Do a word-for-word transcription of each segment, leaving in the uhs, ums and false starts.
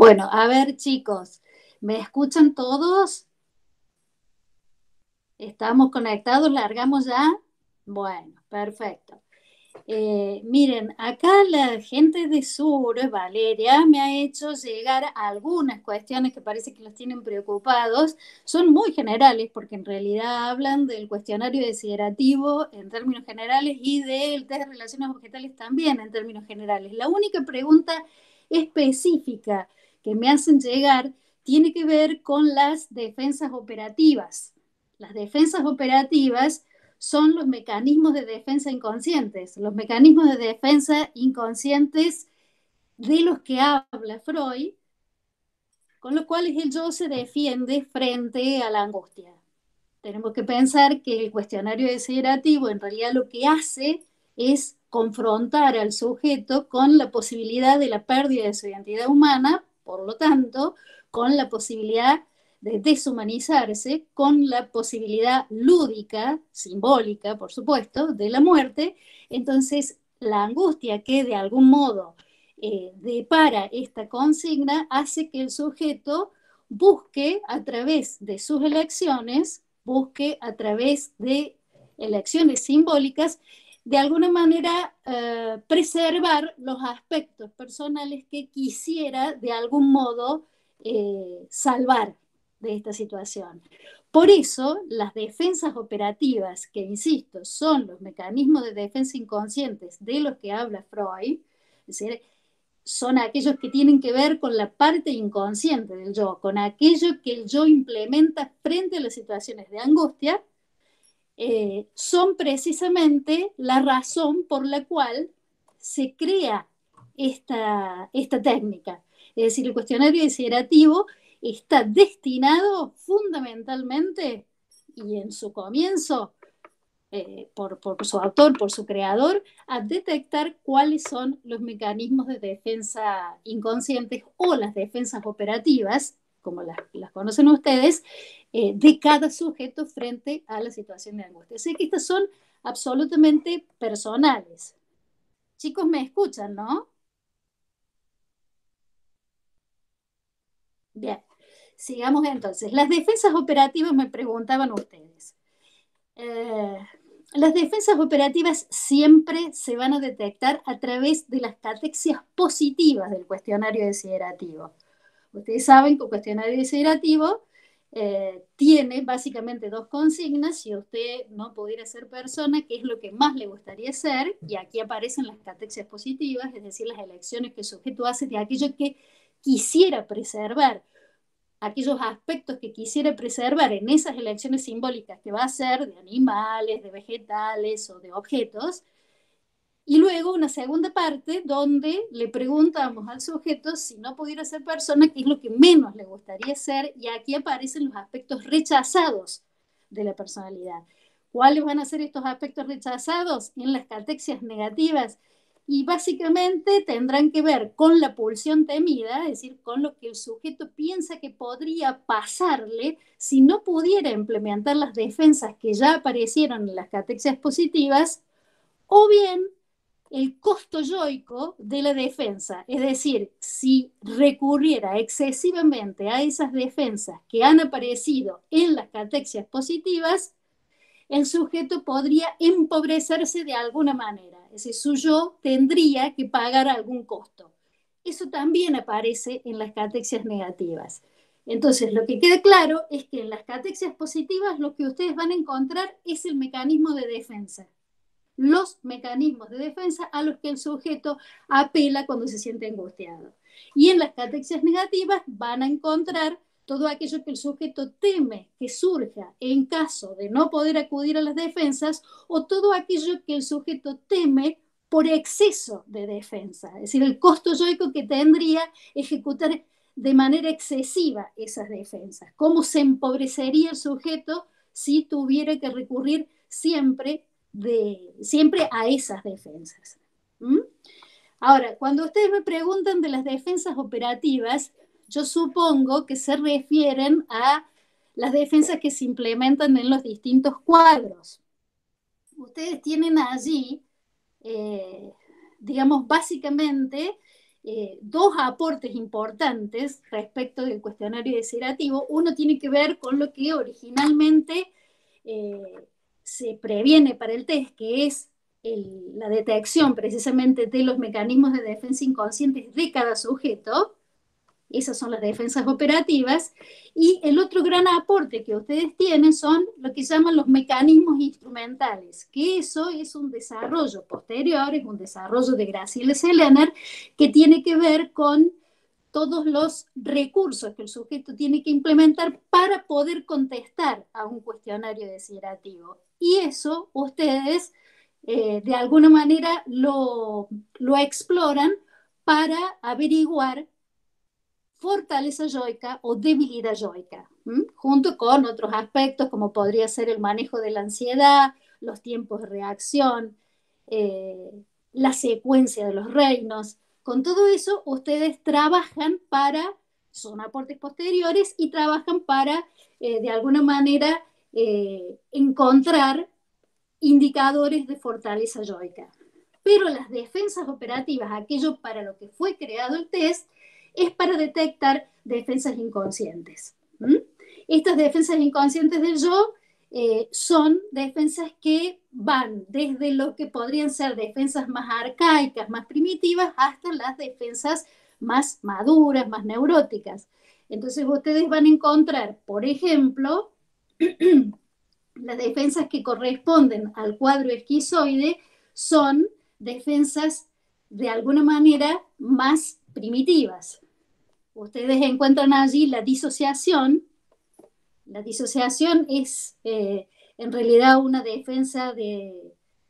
Bueno, a ver, chicos, ¿me escuchan todos? ¿Estamos conectados? ¿Largamos ya? Bueno, perfecto. Eh, miren, acá la gente de Sur, Valeria, me ha hecho llegar a algunas cuestiones que parece que los tienen preocupados. Son muy generales porque en realidad hablan del cuestionario desiderativo en términos generales y del test de relaciones objetales también en términos generales. La única pregunta específica que me hacen llegar tiene que ver con las defensas operativas. Las defensas operativas son los mecanismos de defensa inconscientes, los mecanismos de defensa inconscientes de los que habla Freud, con los cuales el yo se defiende frente a la angustia. Tenemos que pensar que el cuestionario desiderativo en realidad lo que hace es confrontar al sujeto con la posibilidad de la pérdida de su identidad humana, por lo tanto, con la posibilidad de deshumanizarse, con la posibilidad lúdica, simbólica, por supuesto, de la muerte. Entonces, la angustia que de algún modo eh, depara esta consigna hace que el sujeto busque a través de sus elecciones, busque a través de elecciones simbólicas, de alguna manera eh, preservar los aspectos personales que quisiera de algún modo eh, salvar de esta situación. Por eso, las defensas operativas, que insisto, son los mecanismos de defensa inconscientes de los que habla Freud, es decir, son aquellos que tienen que ver con la parte inconsciente del yo, con aquello que el yo implementa frente a las situaciones de angustia, eh, son precisamente la razón por la cual se crea esta, esta técnica. Es decir, el cuestionario desiderativo está destinado fundamentalmente, y en su comienzo, eh, por, por su autor, por su creador, a detectar cuáles son los mecanismos de defensa inconscientes o las defensas operativas, como las, las conocen ustedes, eh, de cada sujeto frente a la situación de angustia. Así que estas son absolutamente personales. Chicos, me escuchan, ¿no? Bien, sigamos entonces. Las defensas operativas me preguntaban ustedes. Eh, las defensas operativas siempre se van a detectar a través de las catexias positivas del cuestionario desiderativo. Ustedes saben que el cuestionario desiderativo eh, tiene básicamente dos consignas. Si usted no pudiera ser persona, ¿qué es lo que más le gustaría ser? Y aquí aparecen las catexias positivas, es decir, las elecciones que el sujeto hace de aquello que quisiera preservar, aquellos aspectos que quisiera preservar en esas elecciones simbólicas que va a ser de animales, de vegetales o de objetos. Y luego una segunda parte donde le preguntamos al sujeto si no pudiera ser persona, qué es lo que menos le gustaría ser, y aquí aparecen los aspectos rechazados de la personalidad. ¿Cuáles van a ser estos aspectos rechazados? En las catexias negativas. Y básicamente tendrán que ver con la pulsión temida, es decir, con lo que el sujeto piensa que podría pasarle si no pudiera implementar las defensas que ya aparecieron en las catexias positivas, o bien el costo yoico de la defensa, es decir, si recurriera excesivamente a esas defensas que han aparecido en las catexias positivas, el sujeto podría empobrecerse de alguna manera, es decir, su yo tendría que pagar algún costo. Eso también aparece en las catexias negativas. Entonces, lo que queda claro es que en las catexias positivas lo que ustedes van a encontrar es el mecanismo de defensa, los mecanismos de defensa a los que el sujeto apela cuando se siente angustiado. Y en las catexias negativas van a encontrar todo aquello que el sujeto teme que surja en caso de no poder acudir a las defensas, o todo aquello que el sujeto teme por exceso de defensa, es decir, el costo yoico que tendría ejecutar de manera excesiva esas defensas. ¿Cómo se empobrecería el sujeto si tuviera que recurrir siempre De, siempre a esas defensas? ¿Mm? Ahora, cuando ustedes me preguntan de las defensas operativas, yo supongo que se refieren a las defensas que se implementan en los distintos cuadros. Ustedes tienen allí, eh, digamos, básicamente eh, dos aportes importantes respecto del cuestionario desiderativo. Uno tiene que ver con lo que originalmente eh, se previene para el test, que es el, la detección precisamente de los mecanismos de defensa inconscientes de cada sujeto. Esas son las defensas operativas. Y el otro gran aporte que ustedes tienen son lo que llaman los mecanismos instrumentales, que eso es un desarrollo posterior, es un desarrollo de Graciela Selenar, que tiene que ver con todos los recursos que el sujeto tiene que implementar para poder contestar a un cuestionario desiderativo. Y eso ustedes eh, de alguna manera lo, lo exploran para averiguar fortaleza yoica o debilidad yoica, ¿m? Junto con otros aspectos como podría ser el manejo de la ansiedad, los tiempos de reacción, eh, la secuencia de los reinos. Con todo eso, ustedes trabajan para, son aportes posteriores y trabajan para, eh, de alguna manera, eh, encontrar indicadores de fortaleza yoica. Pero las defensas operativas, aquello para lo que fue creado el test, es para detectar defensas inconscientes. ¿Mm? Estas defensas inconscientes del yo eh, son defensas que van desde lo que podrían ser defensas más arcaicas, más primitivas, hasta las defensas más maduras, más neuróticas. Entonces ustedes van a encontrar, por ejemplo, las defensas que corresponden al cuadro esquizoide son defensas de alguna manera más primitivas. Ustedes encuentran allí la disociación. La disociación es eh, en realidad una defensa de,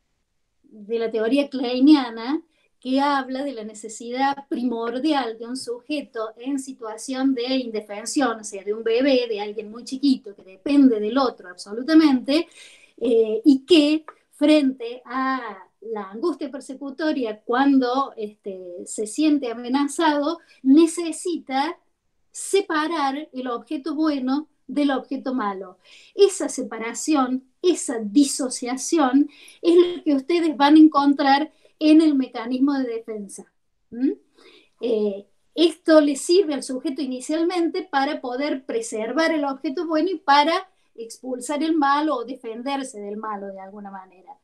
de la teoría kleiniana que habla de la necesidad primordial de un sujeto en situación de indefensión, o sea, de un bebé, de alguien muy chiquito que depende del otro absolutamente, eh, y que frente a la angustia persecutoria cuando este, se siente amenazado, necesita separar el objeto bueno del objeto malo. Esa separación, esa disociación es lo que ustedes van a encontrar en el mecanismo de defensa. ¿Mm? Eh, esto le sirve al sujeto inicialmente para poder preservar el objeto bueno y para expulsar el malo o defenderse del malo de alguna manera.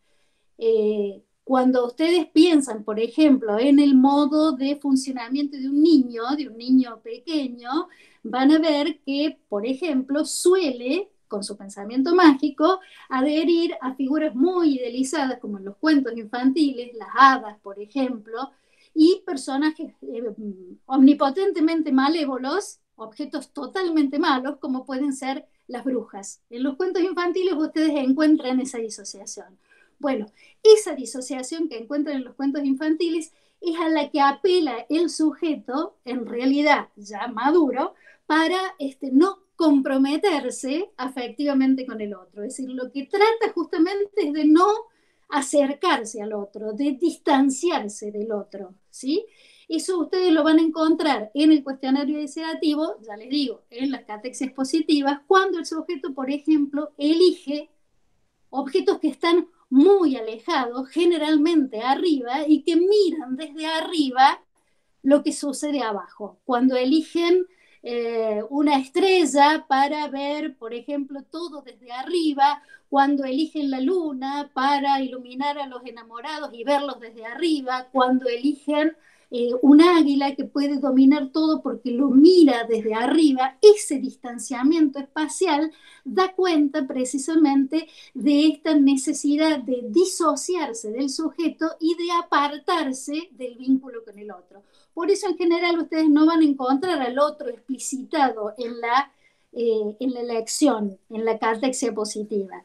Eh, cuando ustedes piensan, por ejemplo, en el modo de funcionamiento de un niño, de un niño pequeño, van a ver que, por ejemplo, suele, con su pensamiento mágico, adherir a figuras muy idealizadas, como en los cuentos infantiles, las hadas, por ejemplo, y personajes eh, omnipotentemente malévolos, objetos totalmente malos, como pueden ser las brujas. En los cuentos infantiles ustedes encuentran esa disociación. Bueno, esa disociación que encuentran en los cuentos infantiles es a la que apela el sujeto, en realidad ya maduro, para este, no comprometerse afectivamente con el otro. Es decir, lo que trata justamente es de no acercarse al otro, de distanciarse del otro, ¿sí? Eso ustedes lo van a encontrar en el cuestionario desiderativo, ya les digo, en las catexias positivas, cuando el sujeto, por ejemplo, elige objetos que están muy alejados, generalmente arriba, y que miran desde arriba lo que sucede abajo. Cuando eligen eh, una estrella para ver, por ejemplo, todo desde arriba, cuando eligen la luna para iluminar a los enamorados y verlos desde arriba, cuando eligen eh, un águila que puede dominar todo porque lo mira desde arriba, ese distanciamiento espacial da cuenta precisamente de esta necesidad de disociarse del sujeto y de apartarse del vínculo con el otro. Por eso en general ustedes no van a encontrar al otro explicitado en la, eh, en la elección, en la catexia positiva.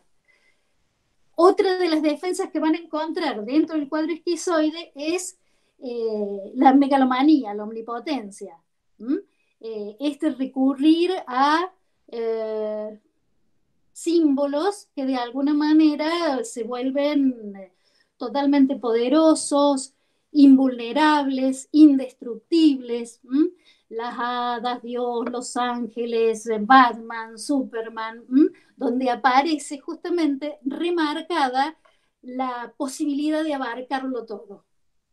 Otra de las defensas que van a encontrar dentro del cuadro esquizoide es eh, la megalomanía, la omnipotencia. ¿Mm? Eh, este recurrir a eh, símbolos que de alguna manera se vuelven totalmente poderosos, invulnerables, indestructibles. ¿M? Las hadas, Dios, los ángeles, Batman, Superman, ¿m? Donde aparece justamente remarcada la posibilidad de abarcarlo todo.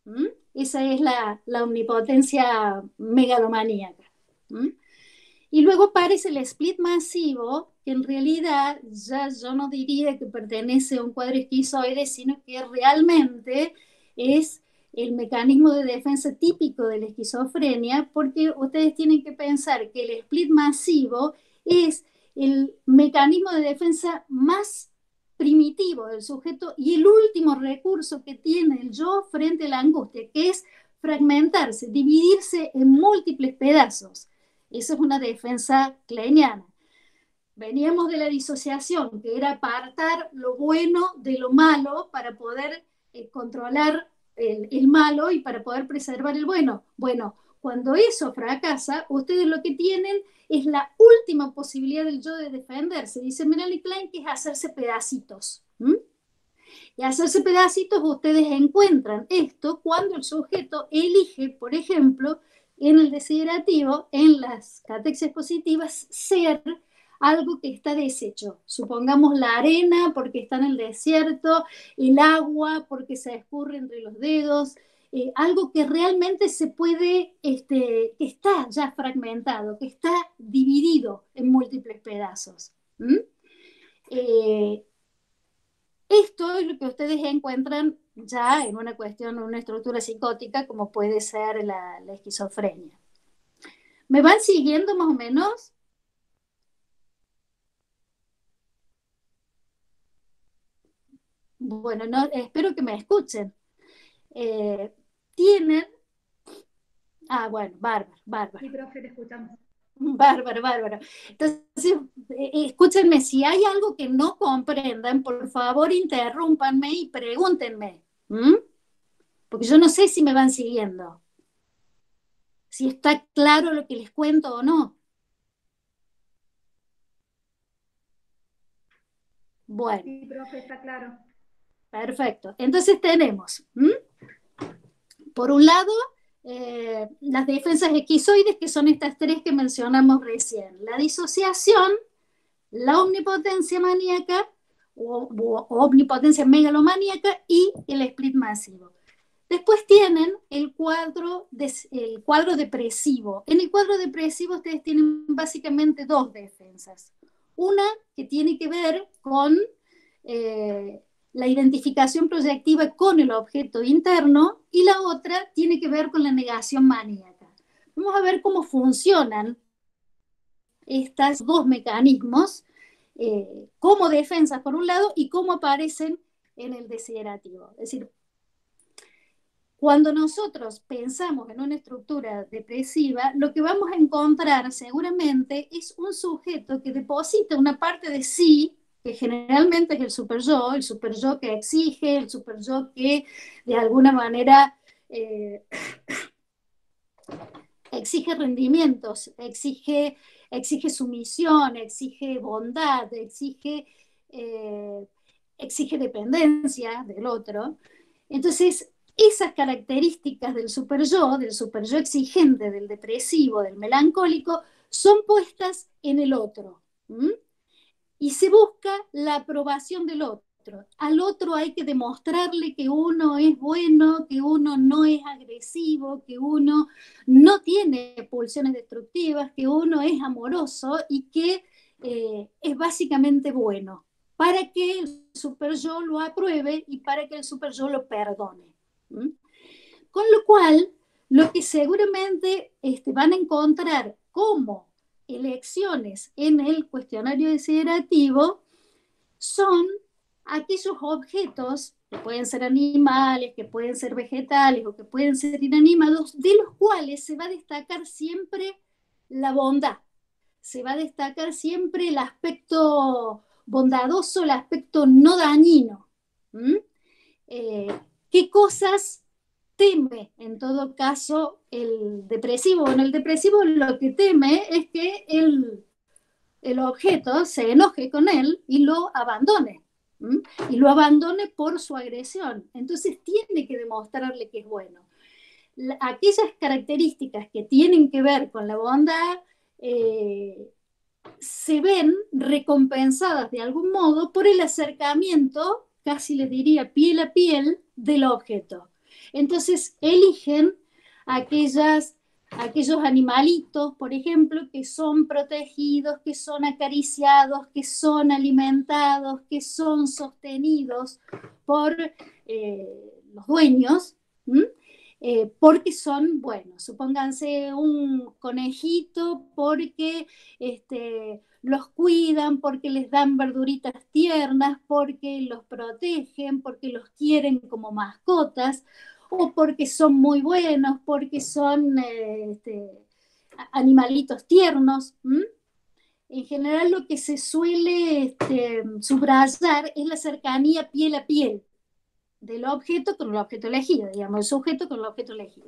¿Mm? Esa es la, la omnipotencia megalomaníaca. ¿Mm? Y luego aparece el split masivo, que en realidad ya yo no diría que pertenece a un cuadro esquizoide, sino que realmente es el mecanismo de defensa típico de la esquizofrenia, porque ustedes tienen que pensar que el split masivo es el mecanismo de defensa más primitivo del sujeto y el último recurso que tiene el yo frente a la angustia, que es fragmentarse, dividirse en múltiples pedazos. Esa es una defensa kleiniana. Veníamos de la disociación, que era apartar lo bueno de lo malo para poder eh, controlar el, el malo y para poder preservar el bueno. Bueno, cuando eso fracasa, ustedes lo que tienen es la última posibilidad del yo de defenderse. Dice Melanie Klein que es hacerse pedacitos. ¿Mm? Y hacerse pedacitos, ustedes encuentran esto cuando el sujeto elige, por ejemplo, en el desiderativo, en las catexias positivas, ser algo que está deshecho. Supongamos la arena porque está en el desierto, el agua porque se escurre entre los dedos, eh, algo que realmente se puede, este, que está ya fragmentado, que está dividido en múltiples pedazos. ¿Mm? Eh, Esto es lo que ustedes encuentran ya en una cuestión, una estructura psicótica, como puede ser la, la esquizofrenia. ¿Me van siguiendo más o menos? Bueno, no, espero que me escuchen. Eh, tienen. Ah, bueno, bárbaro, bárbaro. Sí, profe, te escuchamos. Bárbaro, bárbaro. Entonces, eh, escúchenme, si hay algo que no comprendan, por favor interrúmpanme y pregúntenme. ¿Mm? Porque yo no sé si me van siguiendo, si está claro lo que les cuento o no. Bueno, Sí, profe, está claro. perfecto. Entonces tenemos, ¿m? Por un lado, eh, las defensas esquizoides, que son estas tres que mencionamos recién. La disociación, la omnipotencia maníaca o, o, o omnipotencia megalomaníaca y el split masivo. Después tienen el cuadro, de, el cuadro depresivo. En el cuadro depresivo ustedes tienen básicamente dos defensas. Una que tiene que ver con eh, la identificación proyectiva con el objeto interno y la otra tiene que ver con la negación maníaca. Vamos a ver cómo funcionan estos dos mecanismos eh, como defensas por un lado y cómo aparecen en el desiderativo. Es decir, cuando nosotros pensamos en una estructura depresiva, lo que vamos a encontrar seguramente es un sujeto que deposita una parte de sí, que generalmente es el superyo, el superyo que exige, el superyo que de alguna manera eh, exige rendimientos, exige, exige sumisión, exige bondad, exige, eh, exige dependencia del otro. Entonces, esas características del superyo, del superyo exigente, del depresivo, del melancólico, son puestas en el otro. ¿Mm? Y se busca la aprobación del otro. Al otro hay que demostrarle que uno es bueno, que uno no es agresivo, que uno no tiene pulsiones destructivas, que uno es amoroso y que eh, es básicamente bueno, para que el super yo lo apruebe y para que el super yo lo perdone. ¿Mm? Con lo cual, lo que seguramente este, van a encontrar como elecciones en el cuestionario desiderativo son aquellos objetos que pueden ser animales, que pueden ser vegetales o que pueden ser inanimados, de los cuales se va a destacar siempre la bondad, se va a destacar siempre el aspecto bondadoso, el aspecto no dañino. ¿Mm? Eh, ¿Qué cosas teme en todo caso el depresivo? Bueno, el depresivo lo que teme es que el, el objeto se enoje con él y lo abandone. ¿Mm? Y lo abandone por su agresión. Entonces tiene que demostrarle que es bueno. La, aquellas características que tienen que ver con la bondad eh, se ven recompensadas de algún modo por el acercamiento, casi les diría piel a piel, del objeto. Entonces eligen aquellas, aquellos animalitos, por ejemplo, que son protegidos, que son acariciados, que son alimentados, que son sostenidos por eh, los dueños, ¿m? Eh, porque son buenos. Supónganse un conejito porque este, los cuidan, porque les dan verduritas tiernas, porque los protegen, porque los quieren como mascotas, o porque son muy buenos, porque son eh, este, animalitos tiernos. ¿M? En general lo que se suele este, subrayar es la cercanía piel a piel del objeto con el objeto elegido, digamos, el sujeto con el objeto elegido.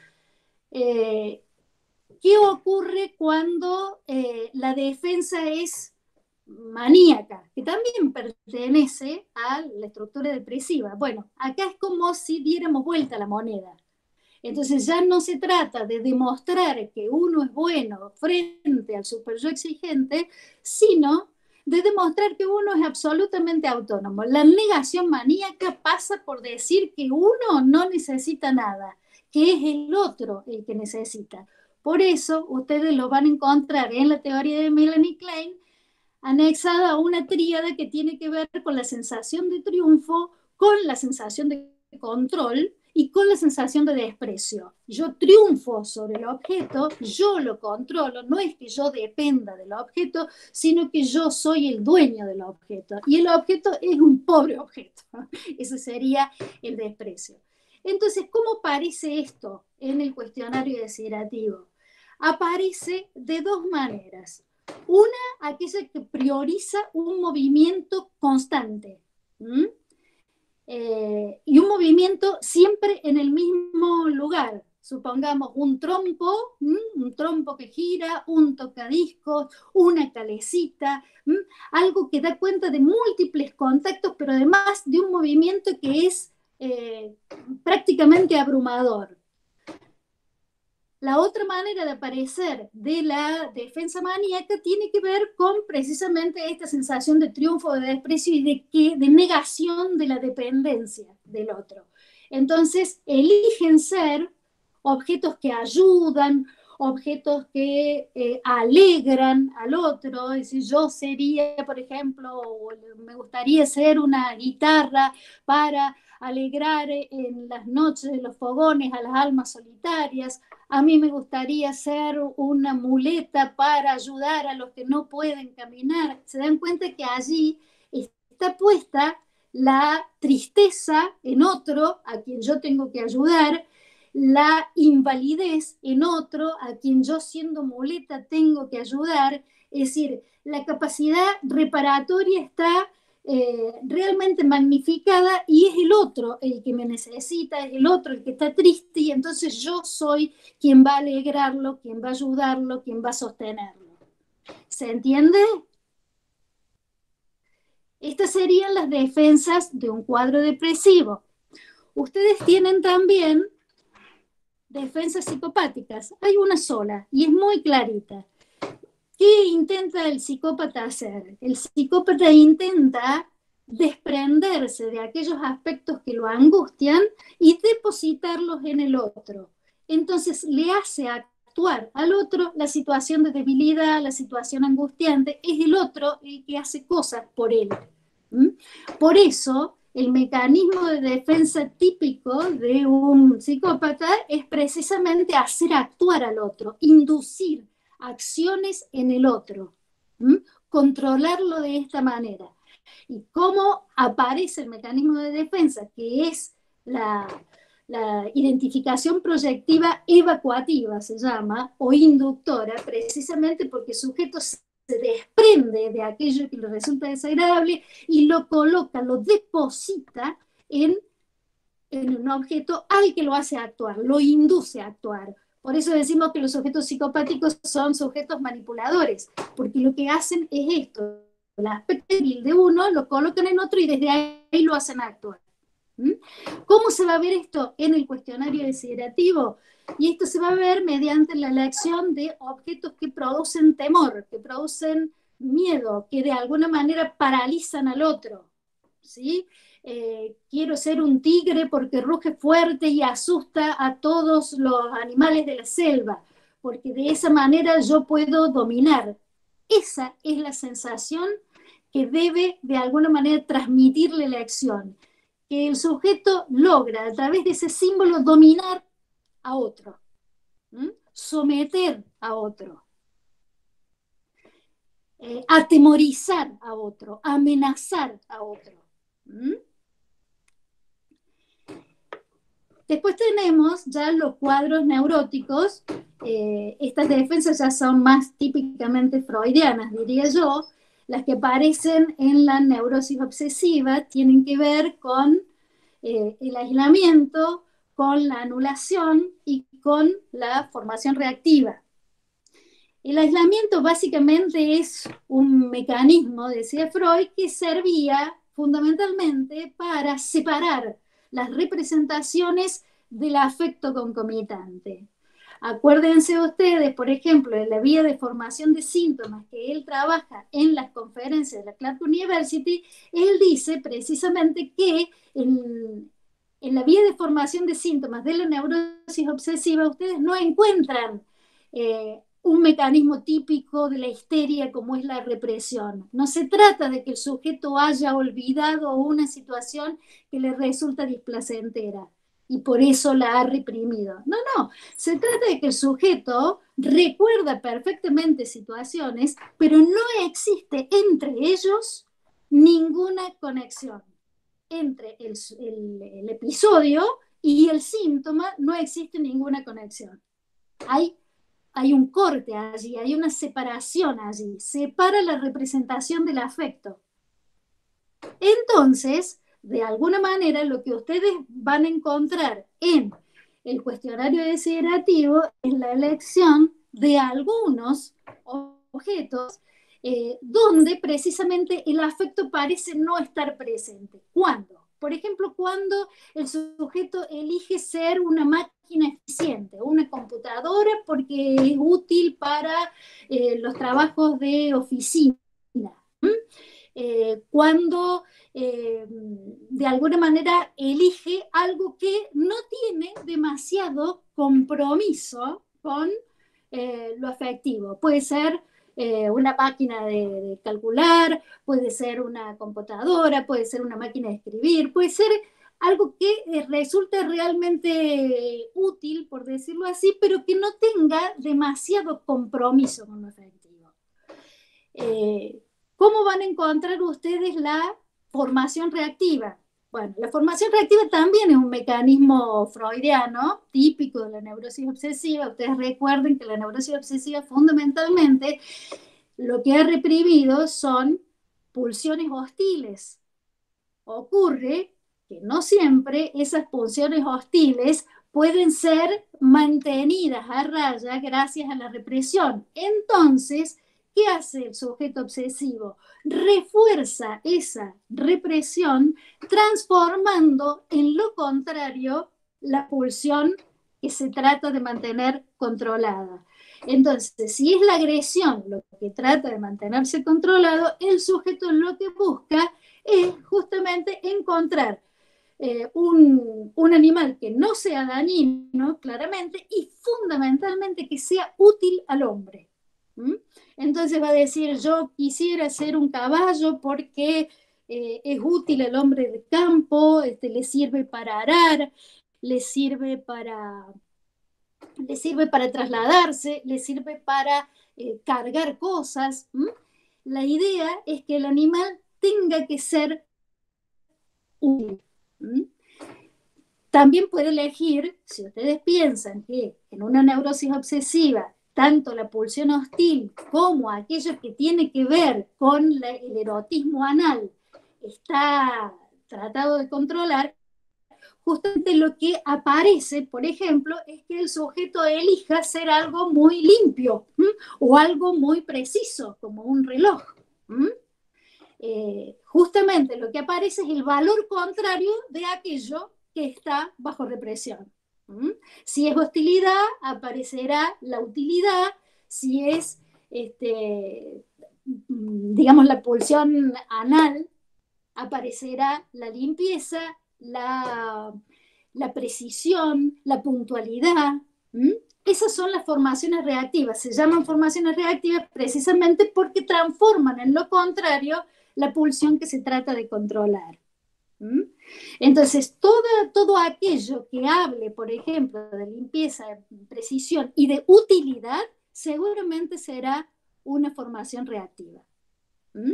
Eh, ¿Qué ocurre cuando eh, la defensa es maníaca, que también pertenece a la estructura depresiva? Bueno, acá es como si diéramos vuelta a la moneda. Entonces ya no se trata de demostrar que uno es bueno frente al super yo exigente, sino de demostrar que uno es absolutamente autónomo. La negación maníaca pasa por decir que uno no necesita nada, que es el otro el que necesita. Por eso ustedes lo van a encontrar en la teoría de Melanie Klein, anexada a una tríada que tiene que ver con la sensación de triunfo, con la sensación de control y con la sensación de desprecio. Yo triunfo sobre el objeto, yo lo controlo, no es que yo dependa del objeto, sino que yo soy el dueño del objeto. Y el objeto es un pobre objeto. Ese sería el desprecio. Entonces, ¿cómo aparece esto en el cuestionario desiderativo? Aparece de dos maneras. Una, aquella que prioriza un movimiento constante. ¿Mm? Eh, y un movimiento siempre en el mismo lugar. Supongamos un trompo, ¿m? Un trompo que gira, un tocadiscos, una calecita, ¿m? Algo que da cuenta de múltiples contactos, pero además de un movimiento que es eh, prácticamente abrumador. La otra manera de aparecer de la defensa maníaca tiene que ver con precisamente esta sensación de triunfo, de desprecio y de, que, de negación de la dependencia del otro. Entonces, eligen ser objetos que ayudan, objetos que eh, alegran al otro. Es decir, yo sería, por ejemplo, me gustaría ser una guitarra para alegrar en las noches de los fogones a las almas solitarias. A mí me gustaría ser una muleta para ayudar a los que no pueden caminar. Se dan cuenta que allí está puesta la tristeza en otro a quien yo tengo que ayudar, la invalidez en otro a quien yo siendo muleta tengo que ayudar. Es decir, la capacidad reparatoria está Eh, realmente magnificada y es el otro el que me necesita, es el otro el que está triste y entonces yo soy quien va a alegrarlo, quien va a ayudarlo, quien va a sostenerlo. ¿Se entiende? Estas serían las defensas de un cuadro depresivo. Ustedes tienen también defensas psicopáticas. Hay una sola y es muy clarita. ¿Qué intenta el psicópata hacer? El psicópata intenta desprenderse de aquellos aspectos que lo angustian y depositarlos en el otro. Entonces le hace actuar al otro la situación de debilidad, la situación angustiante, es el otro el que hace cosas por él. ¿Mm? Por eso el mecanismo de defensa típico de un psicópata es precisamente hacer actuar al otro, inducir acciones en el otro, ¿m? Controlarlo de esta manera. ¿Y cómo aparece el mecanismo de defensa? Que es la, la identificación proyectiva evacuativa, se llama, o inductora, precisamente porque el sujeto se desprende de aquello que le resulta desagradable y lo coloca, lo deposita en, en un objeto al que lo hace actuar, lo induce a actuar. Por eso decimos que los sujetos psicopáticos son sujetos manipuladores, porque lo que hacen es esto, el aspecto débil de uno lo colocan en otro y desde ahí lo hacen actuar. ¿Mm? ¿Cómo se va a ver esto en el cuestionario desiderativo? Y esto se va a ver mediante la elección de objetos que producen temor, que producen miedo, que de alguna manera paralizan al otro. ¿sí? Eh, quiero ser un tigre porque ruge fuerte y asusta a todos los animales de la selva, porque de esa manera yo puedo dominar. Esa es la sensación que debe de alguna manera transmitirle la acción, que el sujeto logra a través de ese símbolo dominar a otro, ¿m? Someter a otro, eh, atemorizar a otro, amenazar a otro. ¿M? Después tenemos ya los cuadros neuróticos. Eh, estas defensas ya son más típicamente freudianas, diría yo. Las que aparecen en la neurosis obsesiva tienen que ver con eh, el aislamiento, con la anulación y con la formación reactiva. El aislamiento básicamente es un mecanismo, decía Freud, que servía fundamentalmente para separar las representaciones del afecto concomitante. Acuérdense ustedes, por ejemplo, de la vía de formación de síntomas que él trabaja en las conferencias de la Clark University. Él dice precisamente que en, en la vía de formación de síntomas de la neurosis obsesiva ustedes no encuentran eh, un mecanismo típico de la histeria como es la represión. No se trata de que el sujeto haya olvidado una situación que le resulta displacentera y por eso la ha reprimido. No, no, se trata de que el sujeto recuerda perfectamente situaciones, pero no existe entre ellos ninguna conexión. Entre el, el, el episodio y el síntoma no existe ninguna conexión. Hay hay un corte allí, hay una separación allí, separa la representación del afecto. Entonces, de alguna manera, lo que ustedes van a encontrar en el cuestionario desiderativo es la elección de algunos objetos eh, donde precisamente el afecto parece no estar presente. ¿Cuándo? Por ejemplo, cuando el sujeto elige ser una máquina eficiente, una computadora porque es útil para eh, los trabajos de oficina. ¿Mm? Eh, cuando eh, de alguna manera elige algo que no tiene demasiado compromiso con eh, lo afectivo. Puede ser eh, una máquina de, de calcular, puede ser una computadora, puede ser una máquina de escribir, puede ser algo que eh, resulte realmente útil, por decirlo así, pero que no tenga demasiado compromiso con lo afectivo. Eh, ¿Cómo van a encontrar ustedes la formación reactiva? Bueno, la formación reactiva también es un mecanismo freudiano, típico de la neurosis obsesiva. Ustedes recuerden que la neurosis obsesiva fundamentalmente lo que ha reprimido son pulsiones hostiles. Ocurre que no siempre esas pulsiones hostiles pueden ser mantenidas a raya gracias a la represión. Entonces, ¿qué hace el sujeto obsesivo? Refuerza esa represión transformando en lo contrario la pulsión que se trata de mantener controlada. Entonces, si es la agresión lo que trata de mantenerse controlado, el sujeto lo que busca es justamente encontrar eh, un, un animal que no sea dañino, claramente, y fundamentalmente que sea útil al hombre. ¿Mm? Entonces va a decir, yo quisiera ser un caballo porque eh, es útil al hombre de campo, este, le sirve para arar, le sirve para, le sirve para trasladarse, le sirve para eh, cargar cosas. ¿Mm? La idea es que el animal tenga que ser útil. ¿Mm? También puede elegir, si ustedes piensan que en una neurosis obsesiva, tanto la pulsión hostil como aquello que tiene que ver con la, el erotismo anal está tratado de controlar, justamente lo que aparece, por ejemplo, es que el sujeto elija ser algo muy limpio, ¿m? O algo muy preciso, como un reloj. ¿M? Eh, justamente lo que aparece es el valor contrario de aquello que está bajo represión. ¿Mm? Si es hostilidad, aparecerá la utilidad. Si es, este, digamos, la pulsión anal, aparecerá la limpieza, la, la precisión, la puntualidad. ¿Mm? Esas son las formaciones reactivas. Se llaman formaciones reactivas precisamente porque transforman en lo contrario la pulsión que se trata de controlar. ¿Mm? Entonces, todo, todo aquello que hable, por ejemplo, de limpieza, de precisión y de utilidad, seguramente será una formación reactiva. ¿Mm?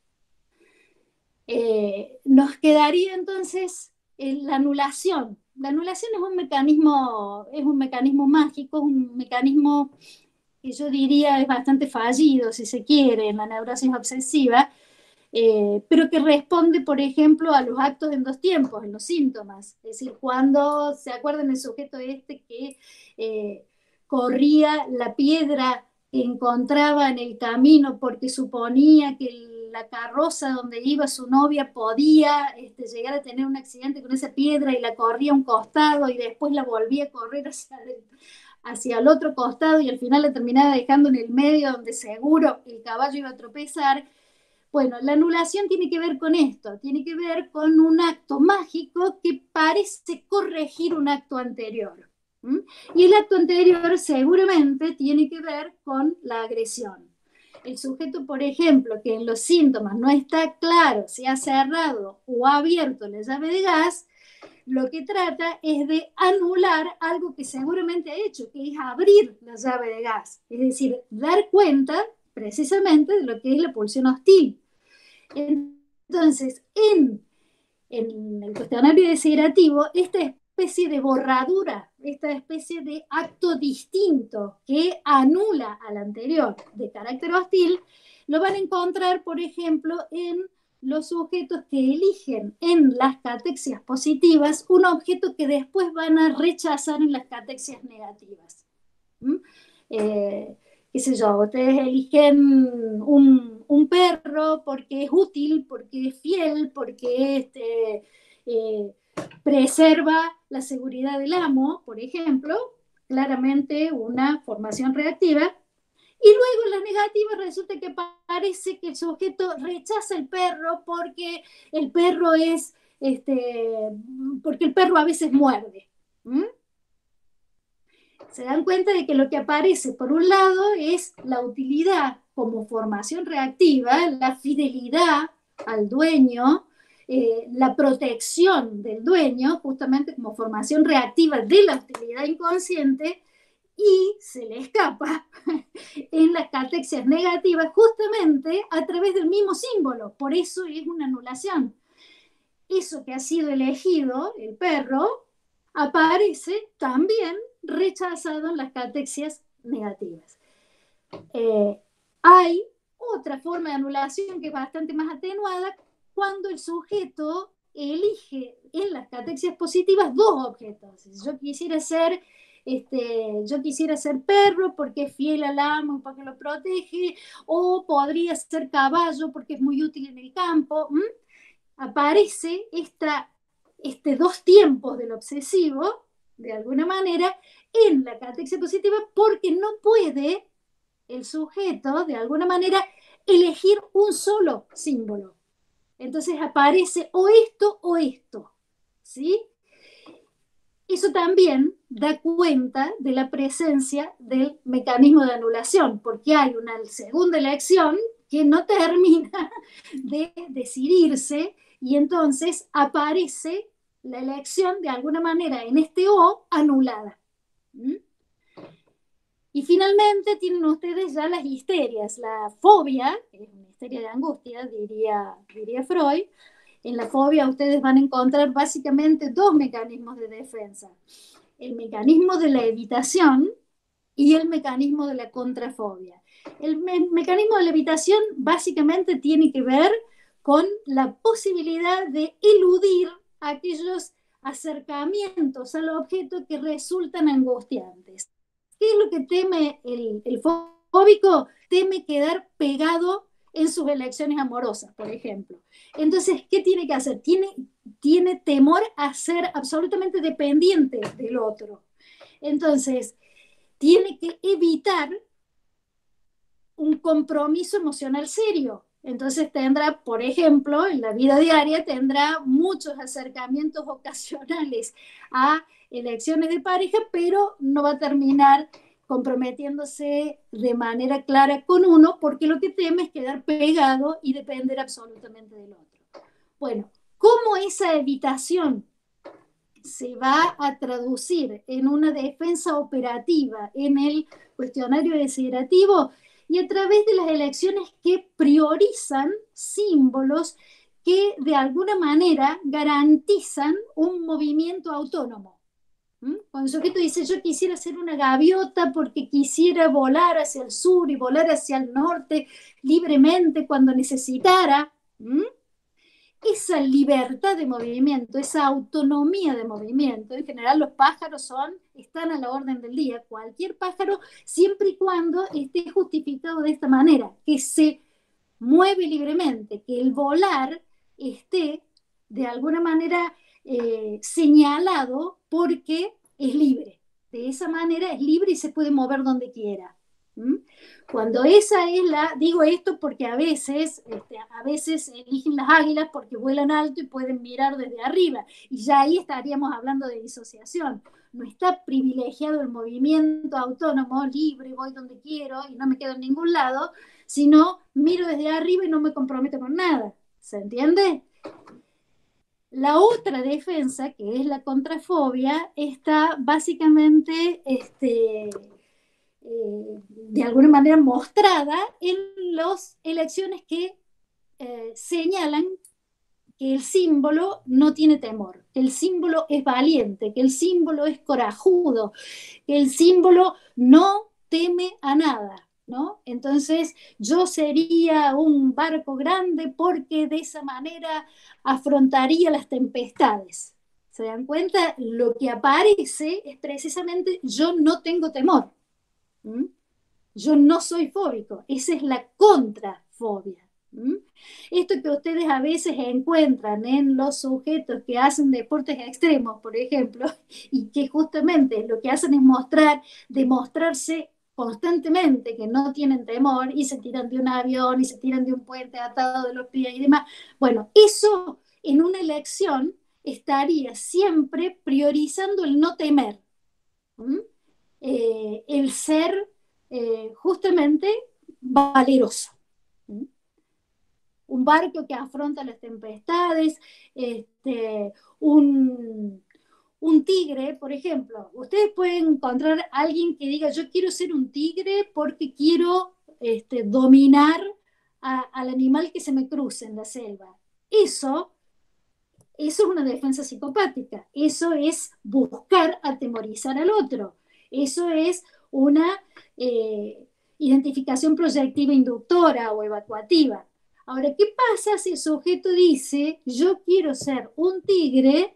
Eh, nos quedaría entonces eh, la anulación. La anulación es un mecanismo, es un mecanismo mágico, es un mecanismo que yo diría es bastante fallido, si se quiere, en la neurosis obsesiva, eh, pero que responde, por ejemplo, a los actos en dos tiempos, en los síntomas. Es decir, cuando se acuerdan el sujeto este que eh, corría la piedra que encontraba en el camino porque suponía que la carroza donde iba su novia podía este, llegar a tener un accidente con esa piedra y la corría a un costado y después la volvía a correr hacia el, hacia el otro costado y al final la terminaba dejando en el medio donde seguro el caballo iba a tropezar. Bueno, la anulación tiene que ver con esto, tiene que ver con un acto mágico que parece corregir un acto anterior. ¿Mm? Y el acto anterior seguramente tiene que ver con la agresión. El sujeto, por ejemplo, que en los síntomas no está claro si ha cerrado o ha abierto la llave de gas, lo que trata es de anular algo que seguramente ha hecho, que es abrir la llave de gas. Es decir, dar cuenta precisamente de lo que es la pulsión hostil. Entonces, en, en el cuestionario desiderativo, esta especie de borradura, esta especie de acto distinto que anula al anterior de carácter hostil, lo van a encontrar, por ejemplo, en los sujetos que eligen en las catexias positivas un objeto que después van a rechazar en las catexias negativas. ¿Mm? Eh, qué sé yo, ustedes eligen un, un perro porque es útil, porque es fiel, porque este, eh, preserva la seguridad del amo, por ejemplo, claramente una formación reactiva. Y luego en las negativas resulta que parece que el sujeto rechaza el perro porque el perro es, este, porque el perro a veces muerde. ¿Mm? Se dan cuenta de que lo que aparece por un lado es la utilidad como formación reactiva, la fidelidad al dueño, eh, la protección del dueño, justamente como formación reactiva de la utilidad inconsciente, y se le escapa en las catexias negativas justamente a través del mismo símbolo. Por eso es una anulación. Eso que ha sido elegido, el perro, aparece también rechazado en las catexias negativas. Eh, hay otra forma de anulación que es bastante más atenuada cuando el sujeto elige en las catexias positivas dos objetos. Si yo quisiera ser Este, yo quisiera ser perro porque es fiel al amo y porque lo protege, o podría ser caballo porque es muy útil en el campo. ¿Mm? Aparece esta, este dos tiempos del obsesivo, de alguna manera, en la catexia positiva porque no puede el sujeto, de alguna manera, elegir un solo símbolo. Entonces aparece o esto o esto, ¿sí? Eso también da cuenta de la presencia del mecanismo de anulación, porque hay una segunda elección que no termina de decidirse y entonces aparece la elección de alguna manera en este O anulada. ¿Mm? Y finalmente tienen ustedes ya las histerias, la fobia, que es una histeria de angustia, diría, diría Freud. En la fobia ustedes van a encontrar básicamente dos mecanismos de defensa: el mecanismo de la evitación y el mecanismo de la contrafobia. El me mecanismo de la evitación básicamente tiene que ver con la posibilidad de eludir aquellos acercamientos al objeto que resultan angustiantes. ¿Qué es lo que teme el, el fóbico? Teme quedar pegado en sus elecciones amorosas, por ejemplo. Entonces, ¿qué tiene que hacer? Tiene, tiene temor a ser absolutamente dependiente del otro. Entonces, tiene que evitar un compromiso emocional serio. Entonces tendrá, por ejemplo, en la vida diaria tendrá muchos acercamientos ocasionales a elecciones de pareja, pero no va a terminar comprometiéndose de manera clara con uno, porque lo que teme es quedar pegado y depender absolutamente del otro. Bueno, ¿cómo esa evitación se va a traducir en una defensa operativa en el cuestionario desiderativo? Y a través de las elecciones que priorizan símbolos que de alguna manera garantizan un movimiento autónomo. ¿Mm? Cuando el sujeto dice yo quisiera ser una gaviota porque quisiera volar hacia el sur y volar hacia el norte libremente cuando necesitara, ¿Mm? esa libertad de movimiento, esa autonomía de movimiento, en general los pájaros son, están a la orden del día, cualquier pájaro, siempre y cuando esté justificado de esta manera, que se mueve libremente, que el volar esté de alguna manera eh, señalado porque es libre. De esa manera es libre y se puede mover donde quiera. ¿Mm? Cuando esa es la, digo esto porque a veces, este, a veces eligen las águilas porque vuelan alto y pueden mirar desde arriba, y ya ahí estaríamos hablando de disociación. No está privilegiado el movimiento autónomo, libre, voy donde quiero y no me quedo en ningún lado, sino miro desde arriba y no me comprometo con nada. ¿Se entiende? La otra defensa, que es la contrafobia, está básicamente este, eh, de alguna manera mostrada en las elecciones que eh, señalan que el símbolo no tiene temor, que el símbolo es valiente, que el símbolo es corajudo, que el símbolo no teme a nada, ¿no? Entonces yo sería un barco grande porque de esa manera afrontaría las tempestades. ¿Se dan cuenta? Lo que aparece es precisamente yo no tengo temor. ¿Mm? Yo no soy fóbico, esa es la contrafobia. ¿Mm? Esto que ustedes a veces encuentran en los sujetos que hacen deportes extremos, por ejemplo, y que justamente lo que hacen es mostrar, demostrarse constantemente que no tienen temor y se tiran de un avión y se tiran de un puente atado de los pies y demás. Bueno, eso en una elección estaría siempre priorizando el no temer. ¿Mm? Eh, el ser eh, justamente valeroso. ¿Mm? Un barco que afronta las tempestades, este, un, un tigre, por ejemplo. Ustedes pueden encontrar a alguien que diga, yo quiero ser un tigre porque quiero este, dominar a, al animal que se me cruce en la selva. Eso, eso es una defensa psicopática. Eso es buscar atemorizar al otro. Eso es una eh, identificación proyectiva inductora o evacuativa. Ahora, ¿qué pasa si el sujeto dice, yo quiero ser un tigre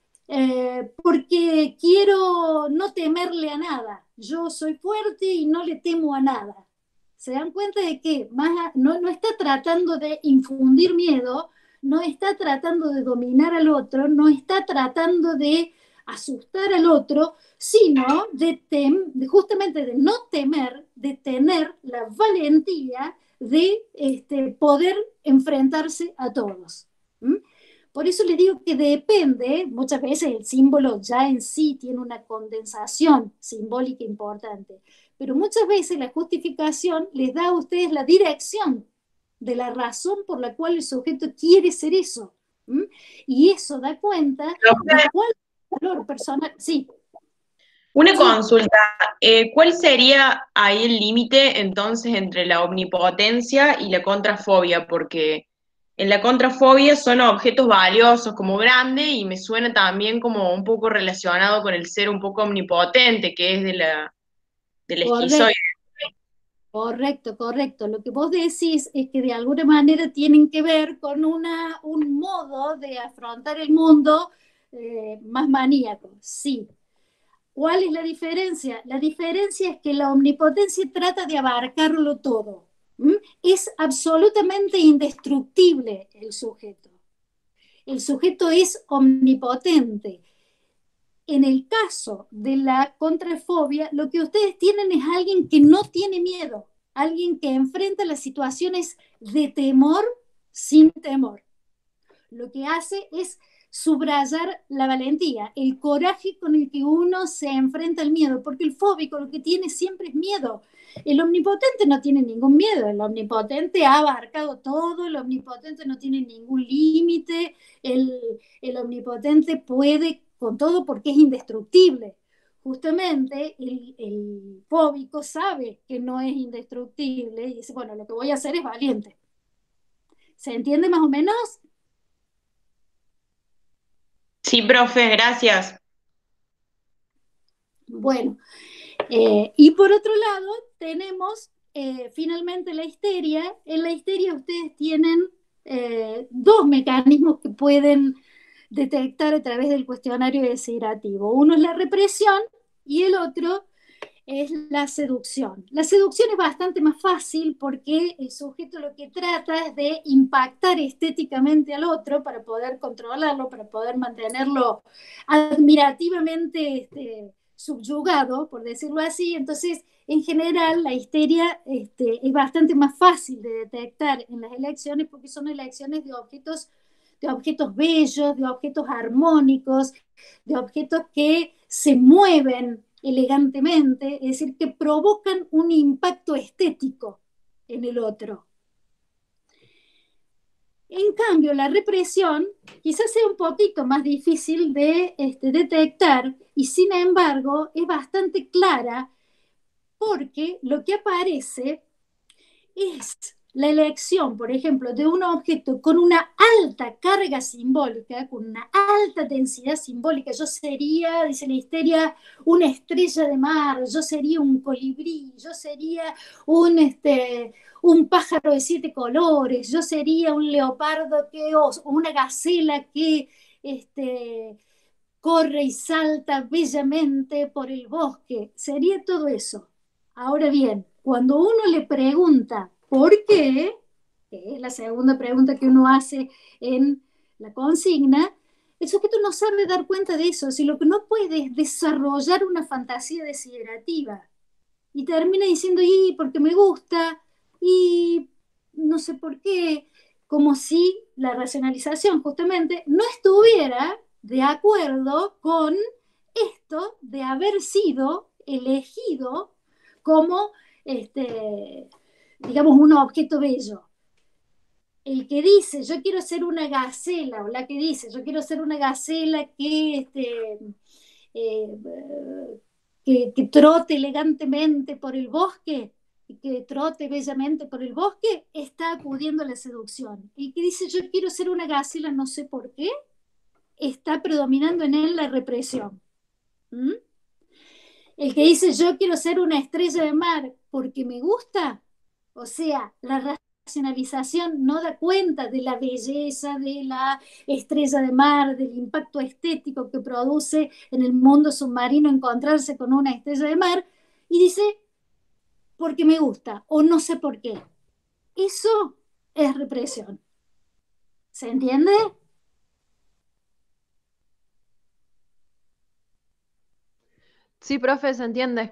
eh, porque quiero no temerle a nada? Yo soy fuerte y no le temo a nada. ¿Se dan cuenta de que más a, no, no está tratando de infundir miedo, no está tratando de dominar al otro, no está tratando de asustar al otro, sino de, tem, de justamente de no temer, de tener la valentía de este, poder enfrentarse a todos? ¿Mm? Por eso les digo que depende, muchas veces el símbolo ya en sí tiene una condensación simbólica importante, pero muchas veces la justificación les da a ustedes la dirección de la razón por la cual el sujeto quiere ser eso. ¿Mm? Y eso da cuenta de cuál es el valor personal. Sí. Una Sí. consulta, eh, ¿cuál sería ahí el límite entonces entre la omnipotencia y la contrafobia? Porque en la contrafobia son objetos valiosos como grandes y me suena también como un poco relacionado con el ser un poco omnipotente, que es de la, del Correcto. esquizoide. Correcto, correcto. Lo que vos decís es que de alguna manera tienen que ver con una, un modo de afrontar el mundo eh, más maníaco. Sí. ¿Cuál es la diferencia? La diferencia es que la omnipotencia trata de abarcarlo todo. ¿Mm? Es absolutamente indestructible el sujeto. El sujeto es omnipotente. En el caso de la contrafobia, lo que ustedes tienen es alguien que no tiene miedo. alguien que enfrenta las situaciones de temor sin temor. Lo que hace es subrayar la valentía, el coraje con el que uno se enfrenta al miedo, porque el fóbico lo que tiene siempre es miedo. El omnipotente no tiene ningún miedo, el omnipotente ha abarcado todo, el omnipotente no tiene ningún límite, el, el omnipotente puede con todo porque es indestructible. Justamente el, el fóbico sabe que no es indestructible y dice, bueno, lo que voy a hacer es valiente. ¿Se entiende más o menos? Sí, profe, gracias. Bueno, eh, y por otro lado tenemos eh, finalmente la histeria. En la histeria ustedes tienen eh, dos mecanismos que pueden detectar a través del cuestionario desiderativo. Uno es la represión y el otro es la seducción. La seducción es bastante más fácil porque el sujeto lo que trata es de impactar estéticamente al otro para poder controlarlo, para poder mantenerlo admirativamente este, subyugado, por decirlo así. Entonces, en general, la histeria este, es bastante más fácil de detectar en las elecciones porque son elecciones de objetos, de objetos bellos, de objetos armónicos, de objetos que se mueven elegantemente, es decir, que provocan un impacto estético en el otro. En cambio, la represión quizás sea un poquito más difícil de este, detectar y sin embargo es bastante clara porque lo que aparece es la elección, por ejemplo, de un objeto con una alta carga simbólica, con una alta densidad simbólica. Yo sería, dice la histeria, una estrella de mar, yo sería un colibrí, yo sería un, este, un pájaro de siete colores, yo sería un leopardo que, o una gacela que este, corre y salta bellamente por el bosque. Sería todo eso. Ahora bien, cuando uno le pregunta por qué, que es la segunda pregunta que uno hace en la consigna, el sujeto no sabe dar cuenta de eso, si lo que no puede es desarrollar una fantasía desiderativa. Y termina diciendo, y porque me gusta, y no sé por qué, como si la racionalización justamente no estuviera de acuerdo con esto de haber sido elegido como, este, digamos, un objeto bello. El que dice, yo quiero ser una gacela, o la que dice, yo quiero ser una gacela que, este, eh, que, que trote elegantemente por el bosque, que trote bellamente por el bosque, está acudiendo a la seducción. El que dice, yo quiero ser una gacela, no sé por qué, está predominando en él la represión. ¿Mm? El que dice yo quiero ser una estrella de mar porque me gusta, o sea, la racionalización no da cuenta de la belleza de la estrella de mar, del impacto estético que produce en el mundo submarino encontrarse con una estrella de mar, y dice porque me gusta o no sé por qué. Eso es represión. ¿Se entiende? Sí, profe, se entiende.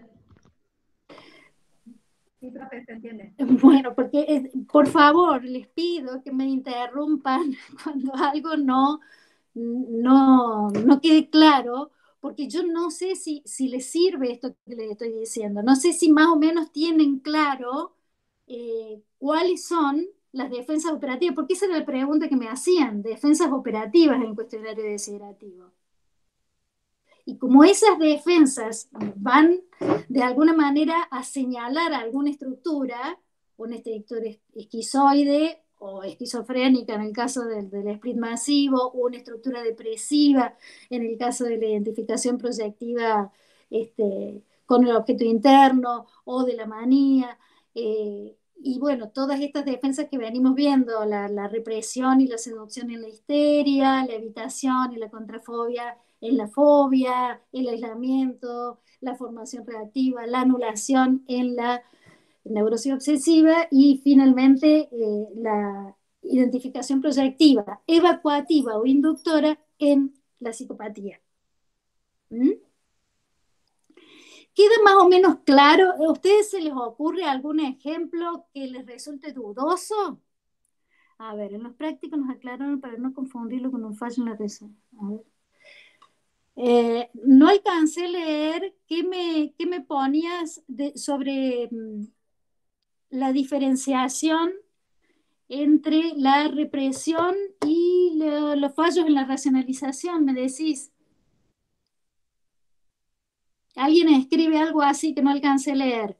Sí, profe, se entiende. Bueno, porque eh, por favor les pido que me interrumpan cuando algo no, no, no quede claro, porque yo no sé si, si les sirve esto que les estoy diciendo, no sé si más o menos tienen claro eh, cuáles son las defensas operativas, porque esa era la pregunta que me hacían, defensas operativas en el cuestionario desiderativo. Y como esas defensas van de alguna manera a señalar alguna estructura, una estructura esquizoide o esquizofrénica en el caso del, del split masivo, o una estructura depresiva en el caso de la identificación proyectiva este, con el objeto interno o de la manía. Eh, y bueno, todas estas defensas que venimos viendo, la, la represión y la seducción en la histeria, la evitación y la contrafobia en la fobia, el aislamiento, la formación reactiva, la anulación en la neurosis obsesiva y finalmente eh, la identificación proyectiva, evacuativa o inductora en la psicopatía. ¿Mm? ¿Queda más o menos claro? ¿A ustedes se les ocurre algún ejemplo que les resulte dudoso? A ver, en los prácticos nos aclararon para no confundirlo con un fallo en la resolución. A ver. Eh, no alcancé a leer qué me, qué me ponías de, sobre mm, la diferenciación entre la represión y lo, los fallos en la racionalización, me decís. Alguien escribe algo así que no alcancé a leer.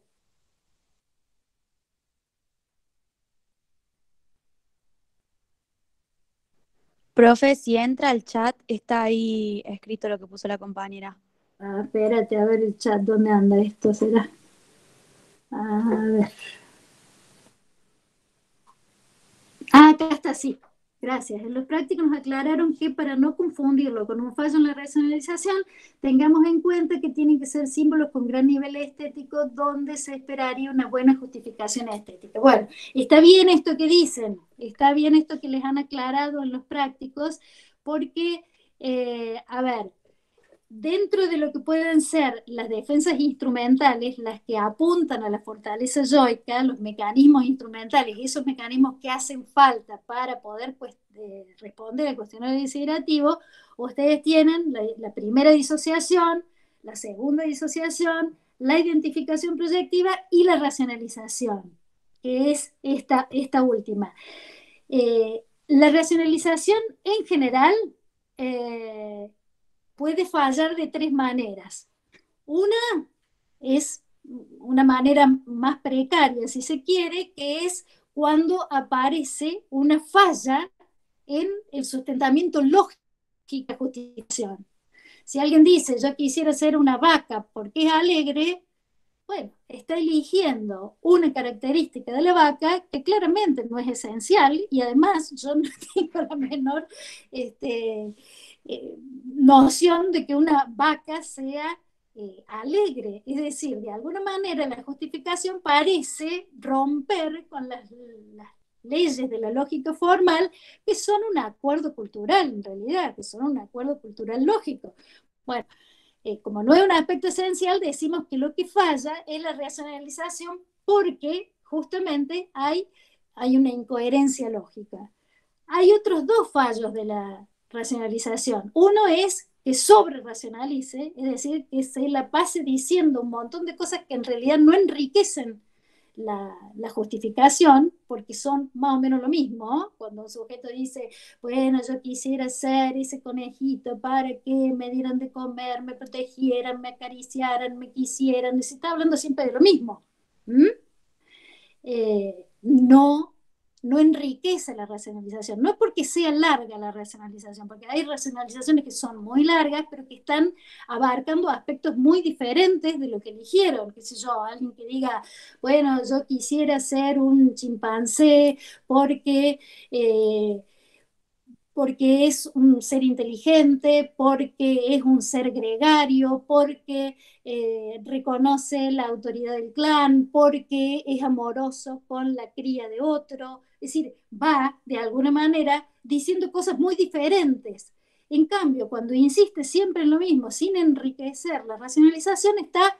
Profe, si entra al chat, está ahí escrito lo que puso la compañera. Ah, espérate, a ver el chat, ¿dónde anda esto? ¿Será? A ver. Ah, acá está, sí. Gracias. En los prácticos nos aclararon que para no confundirlo con un fallo en la racionalización, tengamos en cuenta que tienen que ser símbolos con gran nivel estético donde se esperaría una buena justificación estética. Bueno, está bien esto que dicen, está bien esto que les han aclarado en los prácticos, porque, eh, a ver, dentro de lo que pueden ser las defensas instrumentales, las que apuntan a la fortaleza yoica, los mecanismos instrumentales, esos mecanismos que hacen falta para poder pues, eh, responder al cuestionario desiderativo, ustedes tienen la, la primera disociación, la segunda disociación, la identificación proyectiva y la racionalización, que es esta, esta última. Eh, la racionalización en general eh, puede fallar de tres maneras. Una es una manera más precaria, si se quiere, que es cuando aparece una falla en el sustentamiento lógico de la justificación. Si alguien dice, yo quisiera ser una vaca porque es alegre, bueno, está eligiendo una característica de la vaca que claramente no es esencial y además yo no tengo la menor este, eh, noción de que una vaca sea eh, alegre. Es decir, de alguna manera la justificación parece romper con las, las leyes de la lógica formal, que son un acuerdo cultural en realidad, que son un acuerdo cultural lógico. Bueno, eh, como no es un aspecto esencial, decimos que lo que falla es la racionalización porque justamente hay, hay una incoherencia lógica. Hay otros dos fallos de la racionalización. Uno es que sobre racionalice, es decir, que se la pase diciendo un montón de cosas que en realidad no enriquecen la, la justificación, porque son más o menos lo mismo, ¿no? Cuando un sujeto dice, bueno, yo quisiera ser ese conejito para que me dieran de comer, me protegieran, me acariciaran, me quisieran, se está hablando siempre de lo mismo. ¿Mm? Eh, no, no enriquece la racionalización. No es porque sea larga la racionalización, porque hay racionalizaciones que son muy largas, pero que están abarcando aspectos muy diferentes de lo que eligieron. Qué sé yo, alguien que diga, bueno, yo quisiera ser un chimpancé porque... Eh, porque es un ser inteligente, porque es un ser gregario, porque eh, reconoce la autoridad del clan, porque es amoroso con la cría de otro. Es decir, va de alguna manera diciendo cosas muy diferentes. En cambio, cuando insiste siempre en lo mismo, sin enriquecer la racionalización, está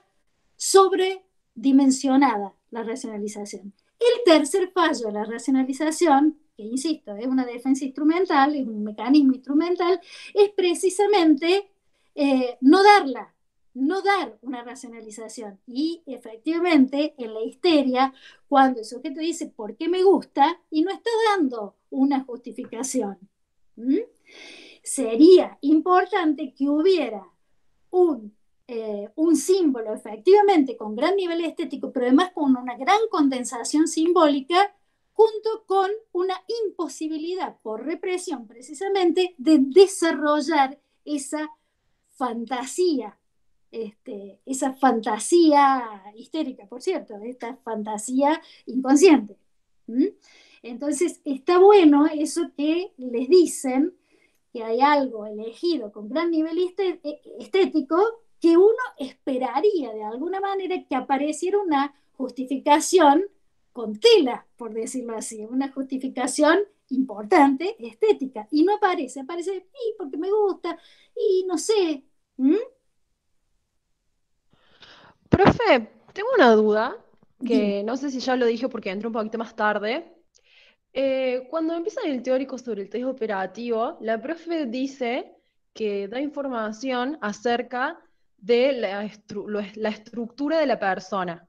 sobredimensionada la racionalización. El tercer fallo de la racionalización, que insisto, es una defensa instrumental, es un mecanismo instrumental, es precisamente eh, no darla, no dar una racionalización. Y efectivamente, en la histeria, cuando el sujeto dice ¿por qué me gusta? Y no está dando una justificación. ¿Mm? Sería importante que hubiera un Eh, un símbolo efectivamente con gran nivel estético, pero además con una gran condensación simbólica, junto con una imposibilidad por represión precisamente de desarrollar esa fantasía, este, esa fantasía histérica, por cierto, esta fantasía inconsciente. ¿Mm? Entonces está bueno eso que les dicen, que hay algo elegido con gran nivel estético, que uno esperaría de alguna manera que apareciera una justificación con tela, por decirlo así, una justificación importante, estética, y no aparece, aparece, y porque me gusta, y no sé. ¿Mm? Profe, tengo una duda Dime. que no sé si ya lo dije porque entré un poquito más tarde. Eh, cuando empiezan el teórico sobre el test operativo, la profe dice que da información acerca de la, estru- lo- la estructura de la persona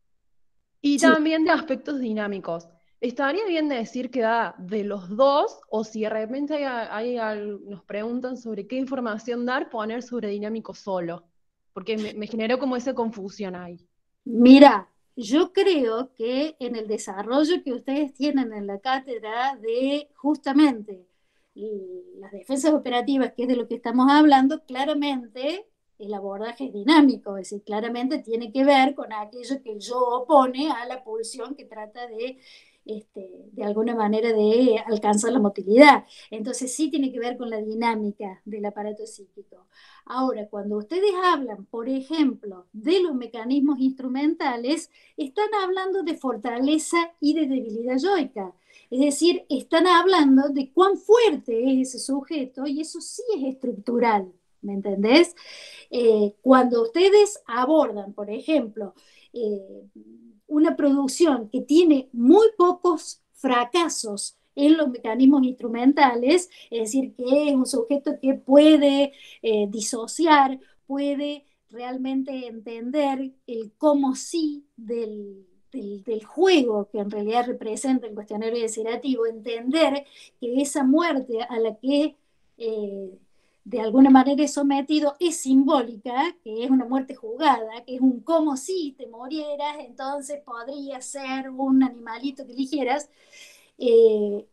y Sí. también de aspectos dinámicos. ¿Estaría bien de decir que da de los dos o si de repente hay, hay al- nos preguntan sobre qué información dar, poner sobre dinámico solo? Porque me, me generó como esa confusión ahí. Mira, yo creo que en el desarrollo que ustedes tienen en la cátedra de justamente las defensas operativas, que es de lo que estamos hablando, claramente el abordaje es dinámico, es decir, claramente tiene que ver con aquello que el yo opone a la pulsión que trata de, este, de alguna manera, de alcanzar la motilidad. Entonces sí tiene que ver con la dinámica del aparato psíquico. Ahora, cuando ustedes hablan, por ejemplo, de los mecanismos instrumentales, están hablando de fortaleza y de debilidad yoica. Es decir, están hablando de cuán fuerte es ese sujeto y eso sí es estructural, ¿me entendés? Eh, cuando ustedes abordan, por ejemplo, eh, una producción que tiene muy pocos fracasos en los mecanismos instrumentales, es decir, que es un sujeto que puede eh, disociar, puede realmente entender el cómo sí del, del, del, juego que en realidad representa el cuestionario desiderativo, entender que esa muerte a la que eh, de alguna manera es sometido es simbólica, que es una muerte jugada, que es un como si te morieras, entonces podría ser un animalito que eligieras. Eh,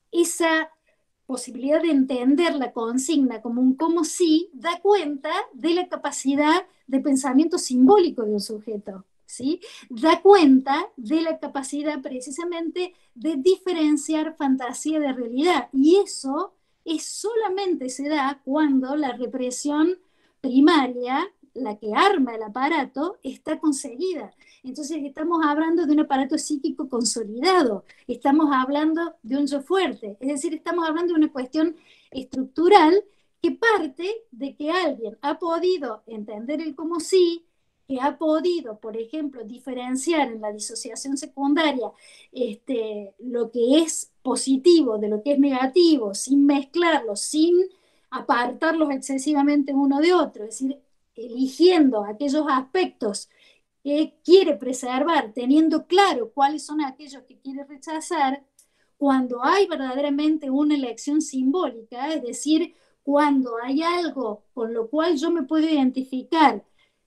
esa posibilidad de entender la consigna como un como si da cuenta de la capacidad de pensamiento simbólico de un sujeto, ¿sí? Da cuenta de la capacidad precisamente de diferenciar fantasía de realidad, y eso es, solamente se da cuando la represión primaria, la que arma el aparato, está conseguida. Entonces estamos hablando de un aparato psíquico consolidado, estamos hablando de un yo fuerte, es decir, estamos hablando de una cuestión estructural que parte de que alguien ha podido entender el como sí, que ha podido, por ejemplo, diferenciar en la disociación secundaria este, lo que es positivo de lo que es negativo, sin mezclarlos, sin apartarlos excesivamente uno de otro, es decir, eligiendo aquellos aspectos que quiere preservar, teniendo claro cuáles son aquellos que quiere rechazar. Cuando hay verdaderamente una elección simbólica, es decir, cuando hay algo con lo cual yo me puedo identificar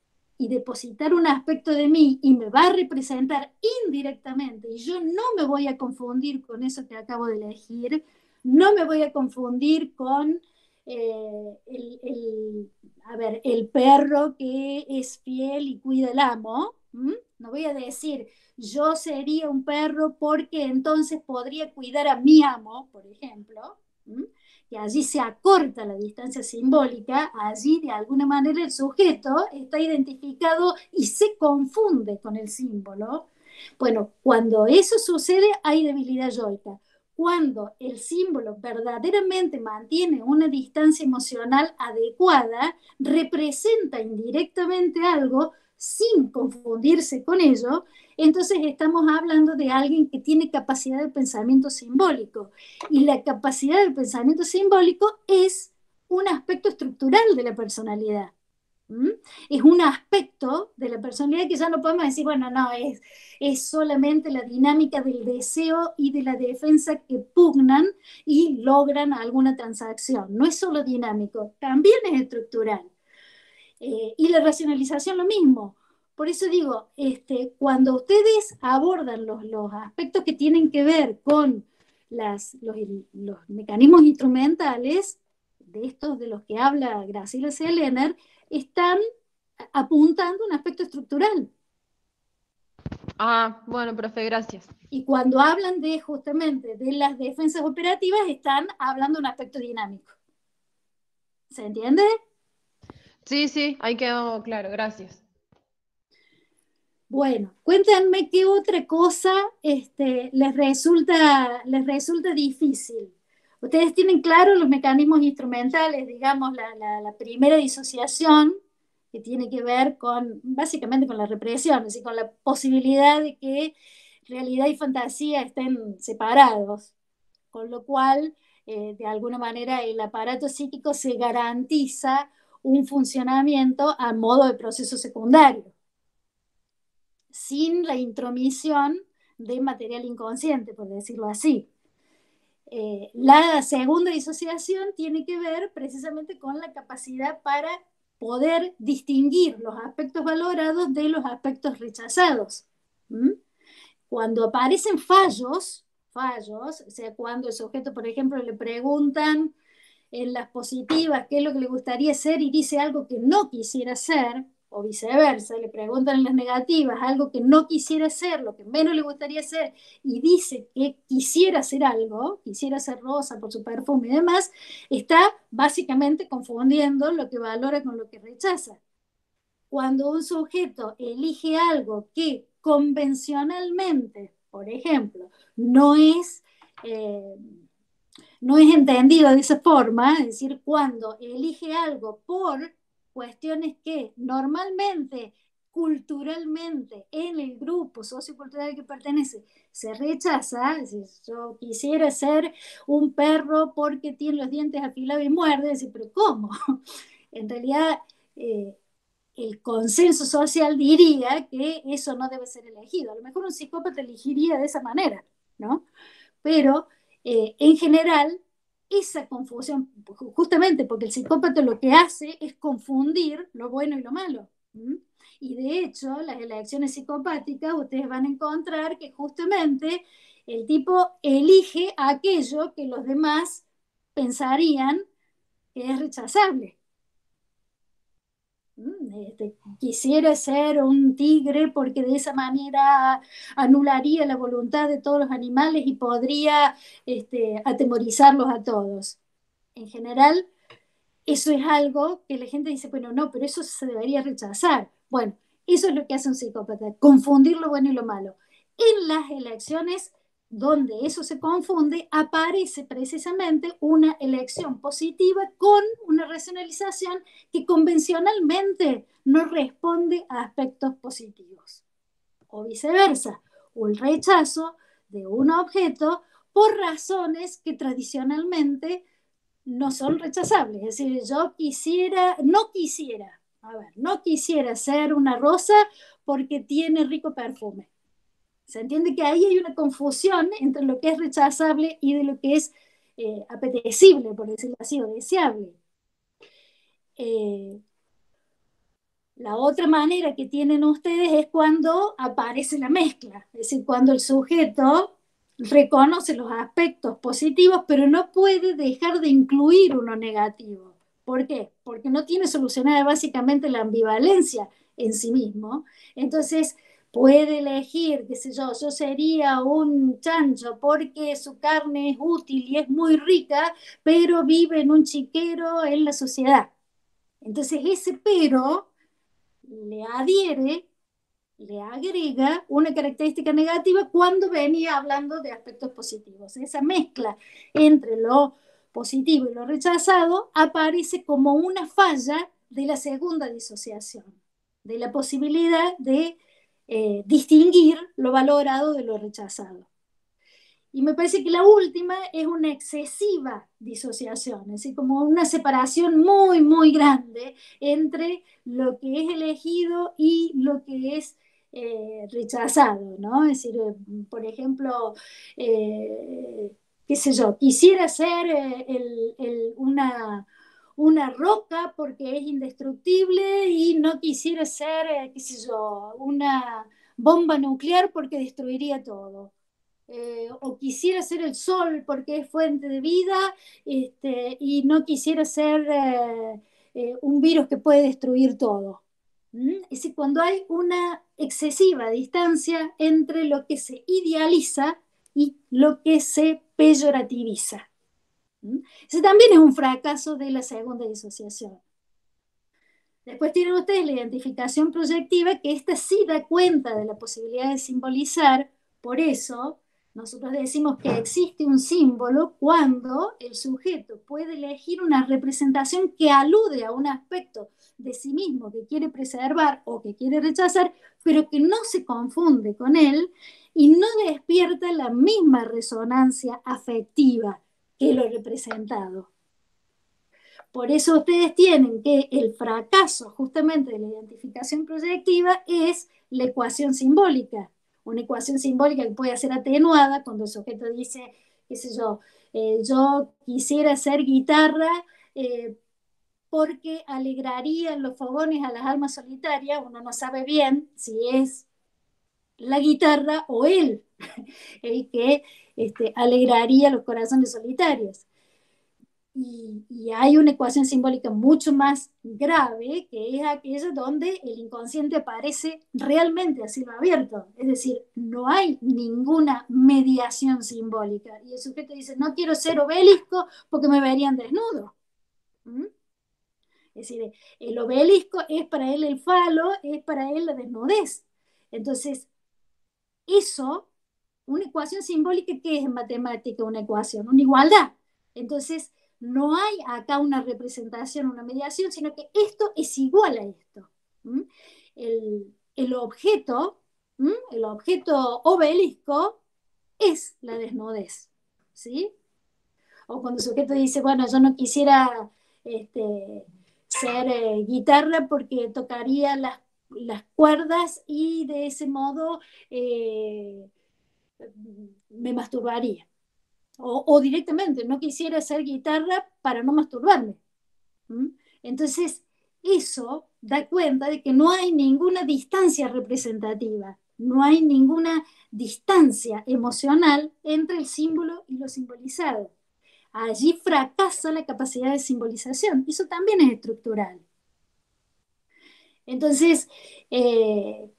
y depositar un aspecto de mí y me va a representar indirectamente, y yo no me voy a confundir con eso que acabo de elegir, no me voy a confundir con eh, el, el, a ver, el perro que es fiel y cuida el amo. ¿Mm? No voy a decir, yo sería un perro porque entonces podría cuidar a mi amo, por ejemplo. ¿Mm? Que allí se acorta la distancia simbólica, allí de alguna manera el sujeto está identificado y se confunde con el símbolo. Bueno, cuando eso sucede hay debilidad yoica. Cuando el símbolo verdaderamente mantiene una distancia emocional adecuada, representa indirectamente algo sin confundirse con ello, entonces estamos hablando de alguien que tiene capacidad de pensamiento simbólico. Y la capacidad del pensamiento simbólico es un aspecto estructural de la personalidad. ¿Mm? Es un aspecto de la personalidad que ya no podemos decir, bueno, no, es, es solamente la dinámica del deseo y de la defensa que pugnan y logran alguna transacción. No es solo dinámico, también es estructural. Eh, y la racionalización lo mismo. Por eso digo, este, cuando ustedes abordan los, los aspectos que tienen que ver con las, los, los mecanismos instrumentales, de estos de los que habla Graciela C. Lenner, están apuntando un aspecto estructural. Ah, bueno, profe, gracias. Y cuando hablan de justamente de las defensas operativas, están hablando de un aspecto dinámico. ¿Se entiende? Sí, sí, ahí quedó claro, gracias. Bueno, cuéntenme qué otra cosa este, les, resulta, les resulta difícil. Ustedes tienen claro los mecanismos instrumentales, digamos, la, la, la primera disociación, que tiene que ver con, básicamente con la represión, es decir, con la posibilidad de que realidad y fantasía estén separados, con lo cual, eh, de alguna manera, el aparato psíquico se garantiza un funcionamiento a modo de proceso secundario, sin la intromisión de material inconsciente, por decirlo así. Eh, la segunda disociación tiene que ver precisamente con la capacidad para poder distinguir los aspectos valorados de los aspectos rechazados. ¿Mm? Cuando aparecen fallos, fallos, o sea, cuando el sujeto, por ejemplo, le preguntan en las positivas qué es lo que le gustaría ser y dice algo que no quisiera ser, o viceversa, le preguntan en las negativas algo que no quisiera ser, lo que menos le gustaría ser, y dice que quisiera ser algo, quisiera ser rosa por su perfume y demás, está básicamente confundiendo lo que valora con lo que rechaza. Cuando un sujeto elige algo que convencionalmente, por ejemplo, no es... Eh, no es entendido de esa forma, es decir, cuando elige algo por cuestiones que normalmente, culturalmente, en el grupo sociocultural que pertenece, se rechaza, es decir, yo quisiera ser un perro porque tiene los dientes afilados y muerde, es decir, pero ¿cómo? En realidad, eh, el consenso social diría que eso no debe ser elegido. A lo mejor un psicópata elegiría de esa manera, ¿no? Pero eh, en general, esa confusión, justamente porque el psicópata lo que hace es confundir lo bueno y lo malo. ¿Mm? Y de hecho, las elecciones psicopáticas, ustedes van a encontrar que justamente el tipo elige aquello que los demás pensarían que es rechazable. Este, quisiera ser un tigre porque de esa manera anularía la voluntad de todos los animales y podría este, atemorizarlos a todos. En general, eso es algo que la gente dice, bueno, no, pero eso se debería rechazar. Bueno, eso es lo que hace un psicópata, confundir lo bueno y lo malo. En las elecciones donde eso se confunde, aparece precisamente una elección positiva con una racionalización que convencionalmente no responde a aspectos positivos. O viceversa, un rechazo de un objeto por razones que tradicionalmente no son rechazables. Es decir, yo quisiera, no quisiera, a ver, no quisiera ser una rosa porque tiene rico perfume. Se entiende que ahí hay una confusión entre lo que es rechazable y de lo que es eh, apetecible, por decirlo así, o deseable. Eh, la otra manera que tienen ustedes es cuando aparece la mezcla, es decir, cuando el sujeto reconoce los aspectos positivos, pero no puede dejar de incluir uno negativo. ¿Por qué? Porque no tiene solucionada básicamente la ambivalencia en sí mismo. Entonces, puede elegir, qué sé yo, yo sería un chancho porque su carne es útil y es muy rica, pero vive en un chiquero en la sociedad. Entonces, ese pero le adhiere, le agrega una característica negativa cuando venía hablando de aspectos positivos. Esa mezcla entre lo positivo y lo rechazado aparece como una falla de la segunda disociación, de la posibilidad de eh, distinguir lo valorado de lo rechazado. Y me parece que la última es una excesiva disociación, es decir, como una separación muy, muy grande entre lo que es elegido y lo que es eh, rechazado, ¿no? Es decir, por ejemplo, eh, qué sé yo, quisiera ser eh, el, el, una, una roca porque es indestructible y no quisiera ser, eh, qué sé yo, una bomba nuclear porque destruiría todo. Eh, o quisiera ser el sol porque es fuente de vida, este, y no quisiera ser eh, eh, un virus que puede destruir todo. ¿Mm? Es decir, cuando hay una excesiva distancia entre lo que se idealiza y lo que se peyorativiza. ¿Mm? Ese también es un fracaso de la segunda disociación. Después tienen ustedes la identificación proyectiva, que esta sí da cuenta de la posibilidad de simbolizar, por eso Nosotros decimos que existe un símbolo cuando el sujeto puede elegir una representación que alude a un aspecto de sí mismo que quiere preservar o que quiere rechazar, pero que no se confunde con él y no despierta la misma resonancia afectiva que lo representado. Por eso ustedes tienen que el fracaso justamente de la identificación proyectiva es la ecuación simbólica. Una ecuación simbólica que puede ser atenuada cuando el sujeto dice, qué sé yo, eh, yo quisiera ser guitarra eh, porque alegraría los fogones a las almas solitarias. Uno no sabe bien si es la guitarra o él el que este, alegraría los corazones solitarios. Y, y hay una ecuación simbólica mucho más grave, que es aquella donde el inconsciente aparece realmente a cielo abierto. Es decir, no hay ninguna mediación simbólica. Y el sujeto dice, no quiero ser obelisco porque me verían desnudo. ¿Mm? Es decir, el obelisco es para él el falo, es para él la desnudez. Entonces, eso, una ecuación simbólica, ¿qué es en matemática una ecuación? Una igualdad. Entonces, no hay acá una representación, una mediación, sino que esto es igual a esto. ¿Mm? El, el objeto, ¿Mm? el objeto obelisco es la desnudez, ¿sí? O cuando el sujeto dice, bueno, yo no quisiera este, ser eh, guitarra porque tocaría las, las cuerdas y de ese modo eh, me masturbaría. O, o directamente, no quisiera hacer guitarra para no masturbarme. ¿Mm? Entonces, eso da cuenta de que no hay ninguna distancia representativa, no hay ninguna distancia emocional entre el símbolo y lo simbolizado. Allí fracasa la capacidad de simbolización. Eso también es estructural. Entonces, eh,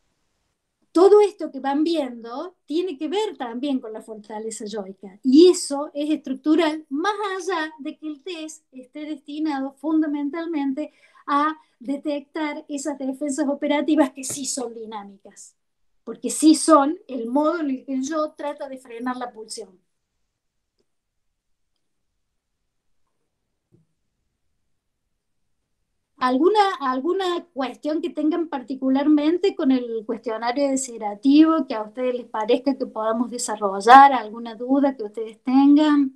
todo esto que van viendo tiene que ver también con la fortaleza yoica. Y eso es estructural, más allá de que el test esté destinado fundamentalmente a detectar esas defensas operativas que sí son dinámicas. Porque sí son el modo en el que yo trato de frenar la pulsión. ¿Alguna, ¿Alguna cuestión que tengan particularmente con el cuestionario desiderativo que a ustedes les parezca que podamos desarrollar? ¿Alguna duda que ustedes tengan?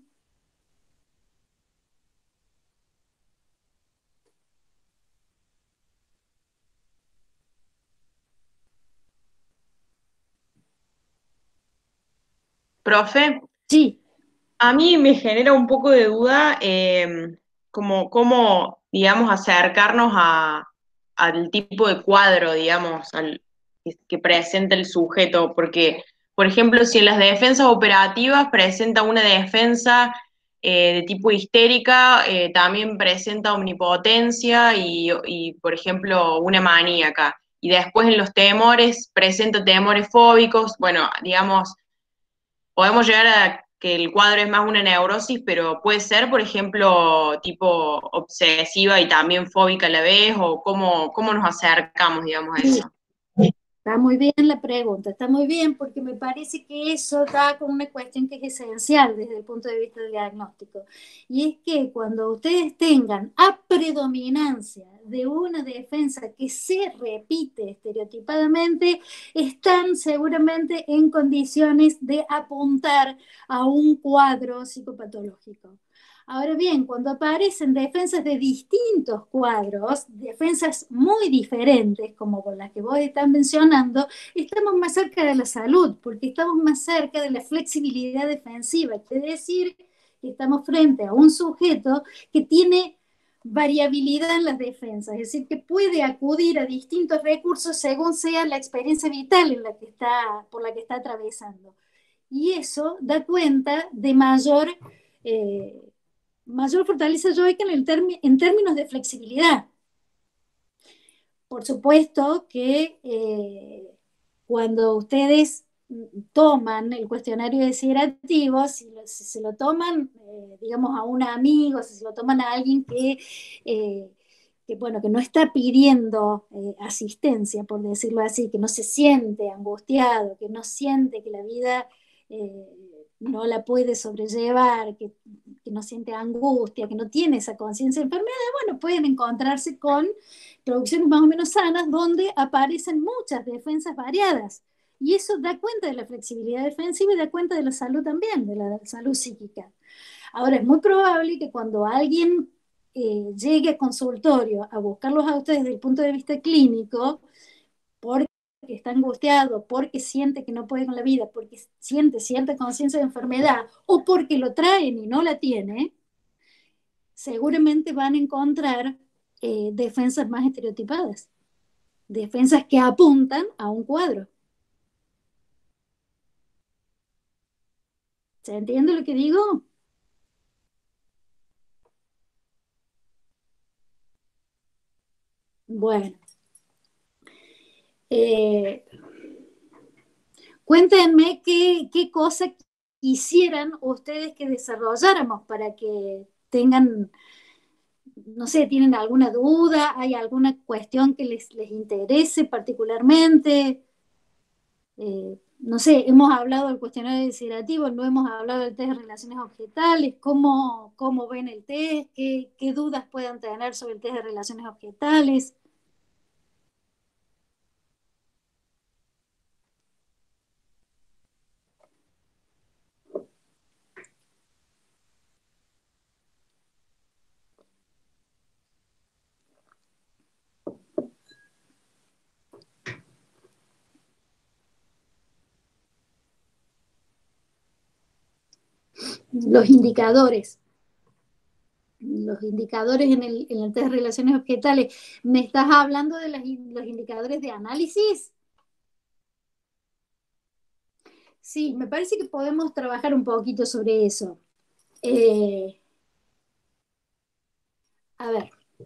Profe, Sí. a mí me genera un poco de duda eh, como cómo, digamos, acercarnos a, al tipo de cuadro, digamos, al, que, que presenta el sujeto, porque, por ejemplo, si en las defensas operativas presenta una defensa eh, de tipo histérica, eh, también presenta omnipotencia y, y, por ejemplo, una maníaca. Y después en los temores presenta temores fóbicos, bueno, digamos podemos llegar a que el cuadro es más una neurosis, pero puede ser, por ejemplo, tipo obsesiva y también fóbica a la vez, o cómo, cómo nos acercamos, digamos, a Sí. eso. Está muy bien la pregunta, está muy bien porque me parece que eso da con una cuestión que es esencial desde el punto de vista del diagnóstico. Y es que cuando ustedes tengan a predominancia de una defensa que se repite estereotipadamente, están seguramente en condiciones de apuntar a un cuadro psicopatológico. Ahora bien, cuando aparecen defensas de distintos cuadros, defensas muy diferentes, como con las que vos estás mencionando, estamos más cerca de la salud, porque estamos más cerca de la flexibilidad defensiva, es decir, que estamos frente a un sujeto que tiene variabilidad en las defensas, es decir, que puede acudir a distintos recursos según sea la experiencia vital en la que está, por la que está atravesando. Y eso da cuenta de mayor... Eh, mayor fortaleza yoica en, el term en términos de flexibilidad. Por supuesto que eh, cuando ustedes toman el cuestionario desiderativo, si, lo, si se lo toman, eh, digamos, a un amigo, si se lo toman a alguien que, eh, que, bueno, que no está pidiendo eh, asistencia, por decirlo así, que no se siente angustiado, que no siente que la vida eh, no la puede sobrellevar, que, que no siente angustia, que no tiene esa conciencia de enfermedad, bueno, pueden encontrarse con producciones más o menos sanas donde aparecen muchas defensas variadas. Y eso da cuenta de la flexibilidad defensiva y da cuenta de la salud también, de la salud psíquica. Ahora, es muy probable que cuando alguien eh, llegue a consultorio a buscarlos a ustedes desde el punto de vista clínico, porque está angustiado, porque siente que no puede con la vida, porque siente cierta conciencia de enfermedad, o porque lo traen y no la tiene, seguramente van a encontrar eh, defensas más estereotipadas, defensas que apuntan a un cuadro. ¿Se entiende lo que digo? Bueno. Eh, cuéntenme qué, qué cosa quisieran ustedes que desarrolláramos para que tengan, no sé, tienen alguna duda, hay alguna cuestión que les, les interese particularmente. Eh, no sé, hemos hablado del cuestionario desiderativo, no hemos hablado del test de relaciones objetales, cómo, cómo ven el test, qué, qué dudas puedan tener sobre el test de relaciones objetales. Los indicadores. Los indicadores en el, en el test de relaciones objetales. ¿Me estás hablando de las, los indicadores de análisis? Sí, me parece que podemos trabajar un poquito sobre eso. Eh, a ver,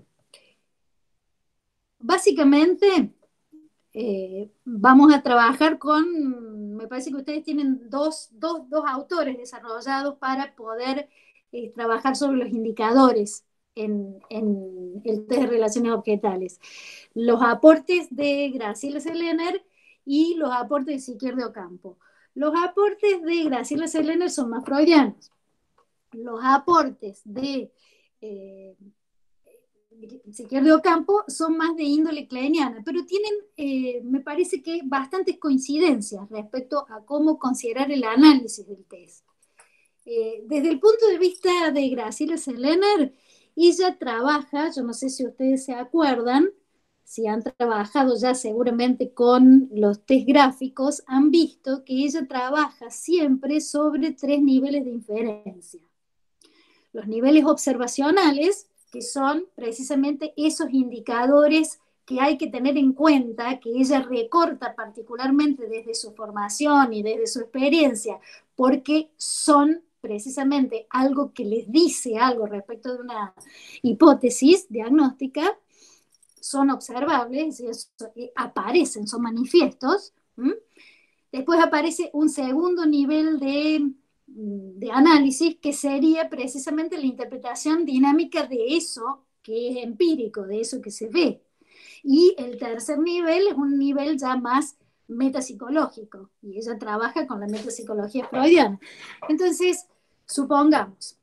básicamente eh, vamos a trabajar con, me parece que ustedes tienen dos, dos, dos autores desarrollados para poder eh, trabajar sobre los indicadores en, en el test de relaciones objetales. Los aportes de Graciela Selener y los aportes de Siquier de Ocampo. Los aportes de Graciela Selener son más freudianos. Los aportes de eh, Siquier de Ocampo son más de índole kleiniana, pero tienen, eh, me parece que, bastantes coincidencias respecto a cómo considerar el análisis del test. Eh, desde el punto de vista de Graciela Selener, ella trabaja, yo no sé si ustedes se acuerdan, si han trabajado ya seguramente con los test gráficos, han visto que ella trabaja siempre sobre tres niveles de inferencia. Los niveles observacionales, que son precisamente esos indicadores que hay que tener en cuenta, que ella recorta particularmente desde su formación y desde su experiencia, porque son precisamente algo que les dice algo respecto de una hipótesis diagnóstica, son observables, aparecen, son manifiestos. ¿Mm? Después aparece un segundo nivel de, de análisis, que sería precisamente la interpretación dinámica de eso que es empírico, de eso que se ve. Y el tercer nivel es un nivel ya más metapsicológico, y ella trabaja con la metapsicología freudiana. Entonces, supongamos,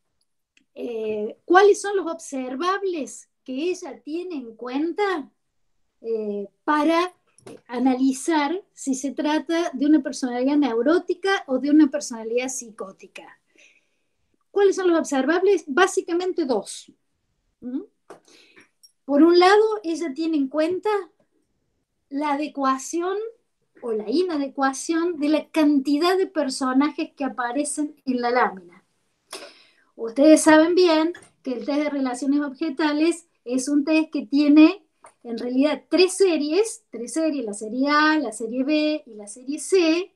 eh, ¿cuáles son los observables que ella tiene en cuenta eh, para analizar si se trata de una personalidad neurótica o de una personalidad psicótica? ¿Cuáles son los observables? Básicamente dos. ¿Mm? Por un lado, ella tiene en cuenta la adecuación o la inadecuación de la cantidad de personajes que aparecen en la lámina. Ustedes saben bien que el test de relaciones objetales es un test que tiene en realidad tres series, tres series, la serie A, la serie B y la serie C,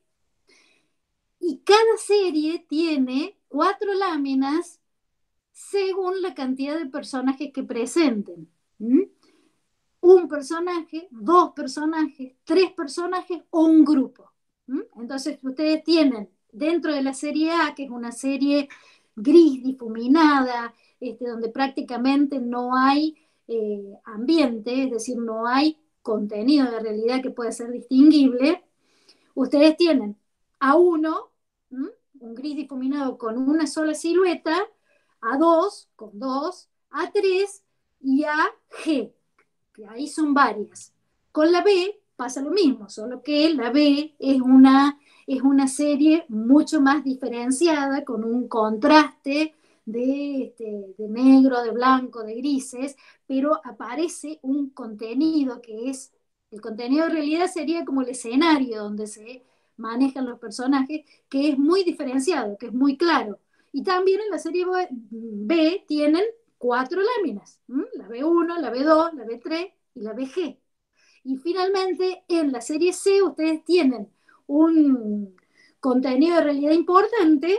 y cada serie tiene cuatro láminas según la cantidad de personajes que presenten. ¿Mm? Un personaje, dos personajes, tres personajes o un grupo. ¿Mm? Entonces ustedes tienen dentro de la serie A, que es una serie gris, difuminada, este, donde prácticamente no hay eh, ambiente, es decir, no hay contenido de realidad que pueda ser distinguible, ustedes tienen a uno ¿m? Un gris difuminado con una sola silueta, A dos, con dos, A tres y A G, que ahí son varias. Con la B pasa lo mismo, solo que la B es una, es una serie mucho más diferenciada, con un contraste de, este, de negro, de blanco, de grises, pero aparece un contenido que es, el contenido en realidad sería como el escenario donde se manejan los personajes, que es muy diferenciado, que es muy claro. Y también en la serie B tienen cuatro láminas, ¿m? La B uno, la B dos, la B tres y la B G. Y finalmente en la serie C ustedes tienen un contenido de realidad importante,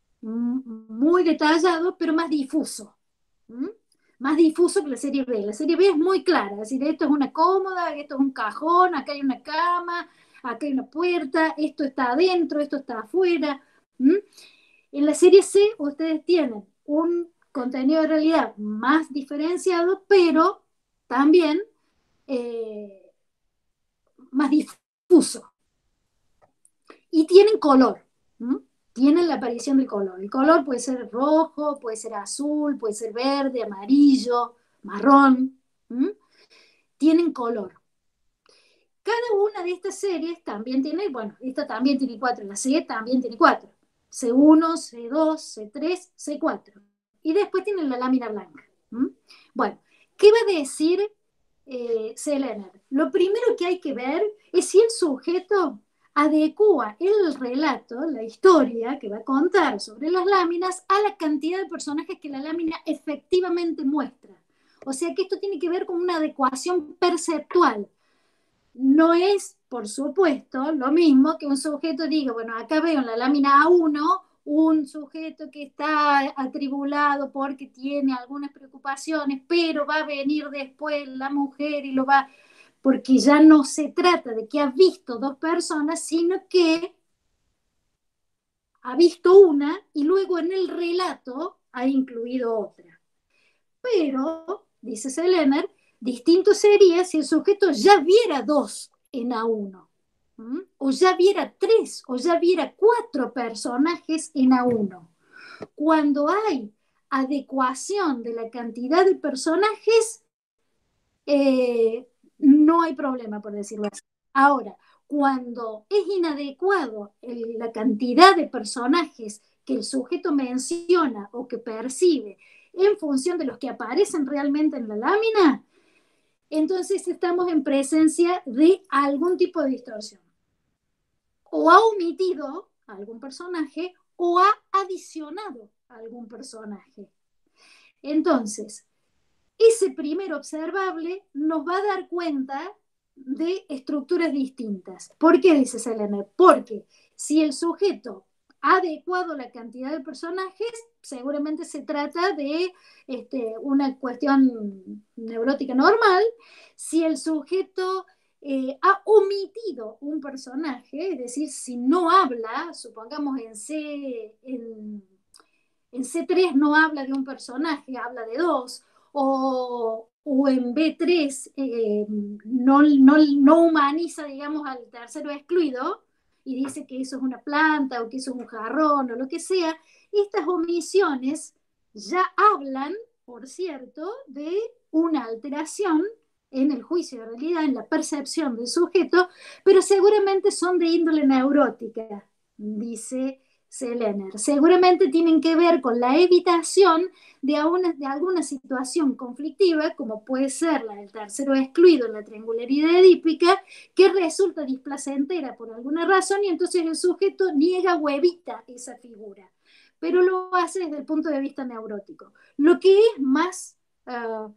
muy detallado, pero más difuso. ¿Mm? Más difuso que la serie B. La serie B es muy clara, es decir, esto es una cómoda, esto es un cajón, acá hay una cama, acá hay una puerta, esto está adentro, esto está afuera. ¿Mm? En la serie C ustedes tienen un contenido de realidad más diferenciado, pero también eh, más difuso. Y tienen color. ¿Mm? Tienen la aparición del color. El color puede ser rojo, puede ser azul, puede ser verde, amarillo, marrón. ¿Mm? Tienen color. Cada una de estas series también tiene, bueno, esta también tiene cuatro, la C también tiene cuatro. C uno, C dos, C tres, C cuatro. Y después tienen la lámina blanca. ¿Mm? Bueno, ¿qué va a decir eh, Selener? Lo primero que hay que ver es si el sujeto adecua el relato, la historia que va a contar sobre las láminas, a la cantidad de personajes que la lámina efectivamente muestra. O sea que esto tiene que ver con una adecuación perceptual. No es, por supuesto, lo mismo que un sujeto diga, bueno, acá veo en la lámina A uno un sujeto que está atribulado porque tiene algunas preocupaciones, pero va a venir después la mujer y lo va, porque ya no se trata de que ha visto dos personas, sino que ha visto una y luego en el relato ha incluido otra. Pero, dice Selener, distinto sería si el sujeto ya viera dos en A uno, ¿m? O ya viera tres, o ya viera cuatro personajes en A uno. Cuando hay adecuación de la cantidad de personajes, eh, no hay problema, por decirlo así. Ahora, cuando es inadecuado el, la cantidad de personajes que el sujeto menciona o que percibe en función de los que aparecen realmente en la lámina, entonces estamos en presencia de algún tipo de distorsión. O ha omitido a algún personaje o ha adicionado a algún personaje. Entonces, ese primer observable nos va a dar cuenta de estructuras distintas. ¿Por qué dice Selener? Porque si el sujeto ha adecuado la cantidad de personajes, seguramente se trata de este, una cuestión neurótica normal. Si el sujeto eh, ha omitido un personaje, es decir, si no habla, supongamos en C, en, en C tres no habla de un personaje, habla de dos, o, o en B tres eh, no, no, no humaniza, digamos, al tercero excluido y dice que eso es una planta o que eso es un jarrón o lo que sea, estas omisiones ya hablan, por cierto, de una alteración en el juicio de realidad, en la percepción del sujeto, pero seguramente son de índole neurótica, dice Selener. Seguramente tienen que ver con la evitación de, una, de alguna situación conflictiva, como puede ser la del tercero excluido en la triangularidad edípica, que resulta displacentera por alguna razón y entonces el sujeto niega o evita esa figura, pero lo hace desde el punto de vista neurótico. Lo que es más uh,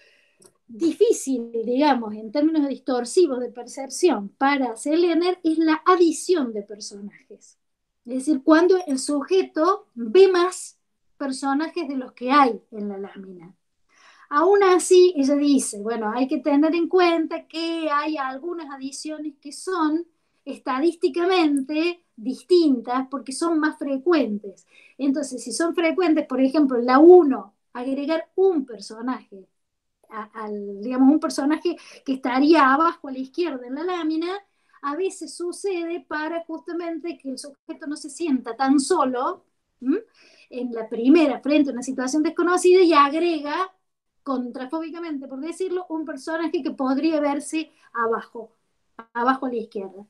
difícil, digamos, en términos distorsivos de percepción para Selener es la adición de personajes. Es decir, cuando el sujeto ve más personajes de los que hay en la lámina. Aún así, ella dice, bueno, hay que tener en cuenta que hay algunas adiciones que son estadísticamente distintas porque son más frecuentes. Entonces, si son frecuentes, por ejemplo, en la uno, agregar un personaje, a, al, digamos, un personaje que estaría abajo a la izquierda en la lámina, a veces sucede para justamente que el sujeto no se sienta tan solo, ¿m? En la primera, frente a una situación desconocida, y agrega, contrafóbicamente por decirlo, un personaje que podría verse abajo, abajo a la izquierda.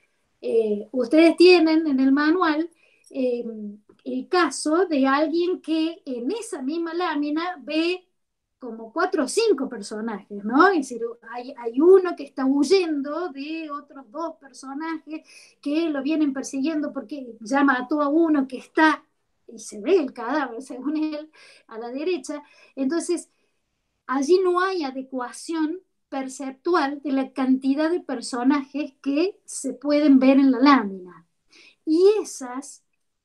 Eh, ustedes tienen en el manual eh, el caso de alguien que en esa misma lámina ve como cuatro o cinco personajes, ¿no? Es decir, hay, hay uno que está huyendo de otros dos personajes que lo vienen persiguiendo porque ya mató a uno que está, y se ve el cadáver, según él, a la derecha. Entonces, allí no hay adecuación perceptual de la cantidad de personajes que se pueden ver en la lámina. Y esas,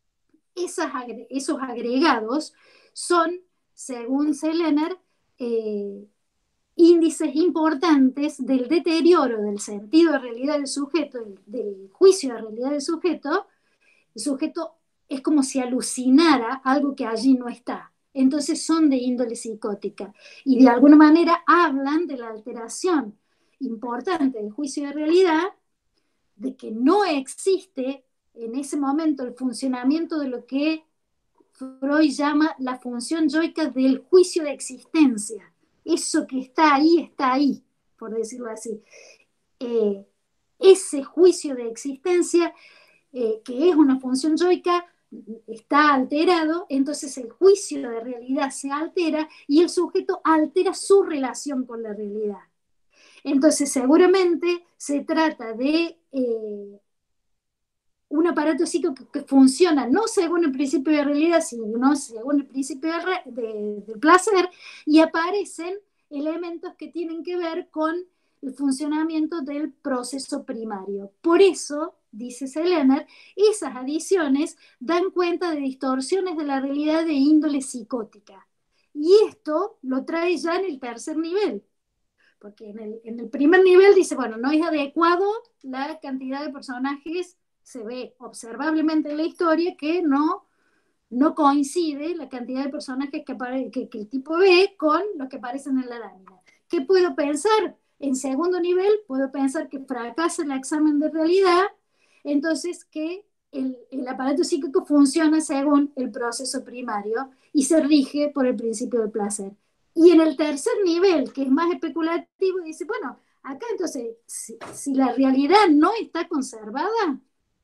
esas esos agregados son, según Selener, eh, índices importantes del deterioro del sentido de realidad del sujeto, del, del juicio de realidad del sujeto. El sujeto es como si alucinara algo que allí no está. Entonces son de índole psicótica y de alguna manera hablan de la alteración importante del juicio de realidad, de que no existe en ese momento el funcionamiento de lo que Freud llama la función yoica del juicio de existencia. Eso que está ahí, está ahí, por decirlo así. Eh, ese juicio de existencia, eh, que es una función yoica, está alterado, entonces el juicio de realidad se altera y el sujeto altera su relación con la realidad. Entonces seguramente se trata de eh, un aparato psíquico que, que funciona no según el principio de realidad, sino según el principio de, re, de, de placer, y aparecen elementos que tienen que ver con el funcionamiento del proceso primario. Por eso, dice Selener, esas adiciones dan cuenta de distorsiones de la realidad de índole psicótica. Y esto lo trae ya en el tercer nivel, porque en el, en el primer nivel dice, bueno, no es adecuado la cantidad de personajes, se ve observablemente en la historia que no, no coincide la cantidad de personajes que, apare, que, que el tipo ve con los que aparecen en la lámina. ¿Qué puedo pensar? En segundo nivel, puedo pensar que fracasa el examen de realidad, entonces que el, el aparato psíquico funciona según el proceso primario y se rige por el principio del placer. Y en el tercer nivel, que es más especulativo, dice, bueno, acá entonces, si, si la realidad no está conservada,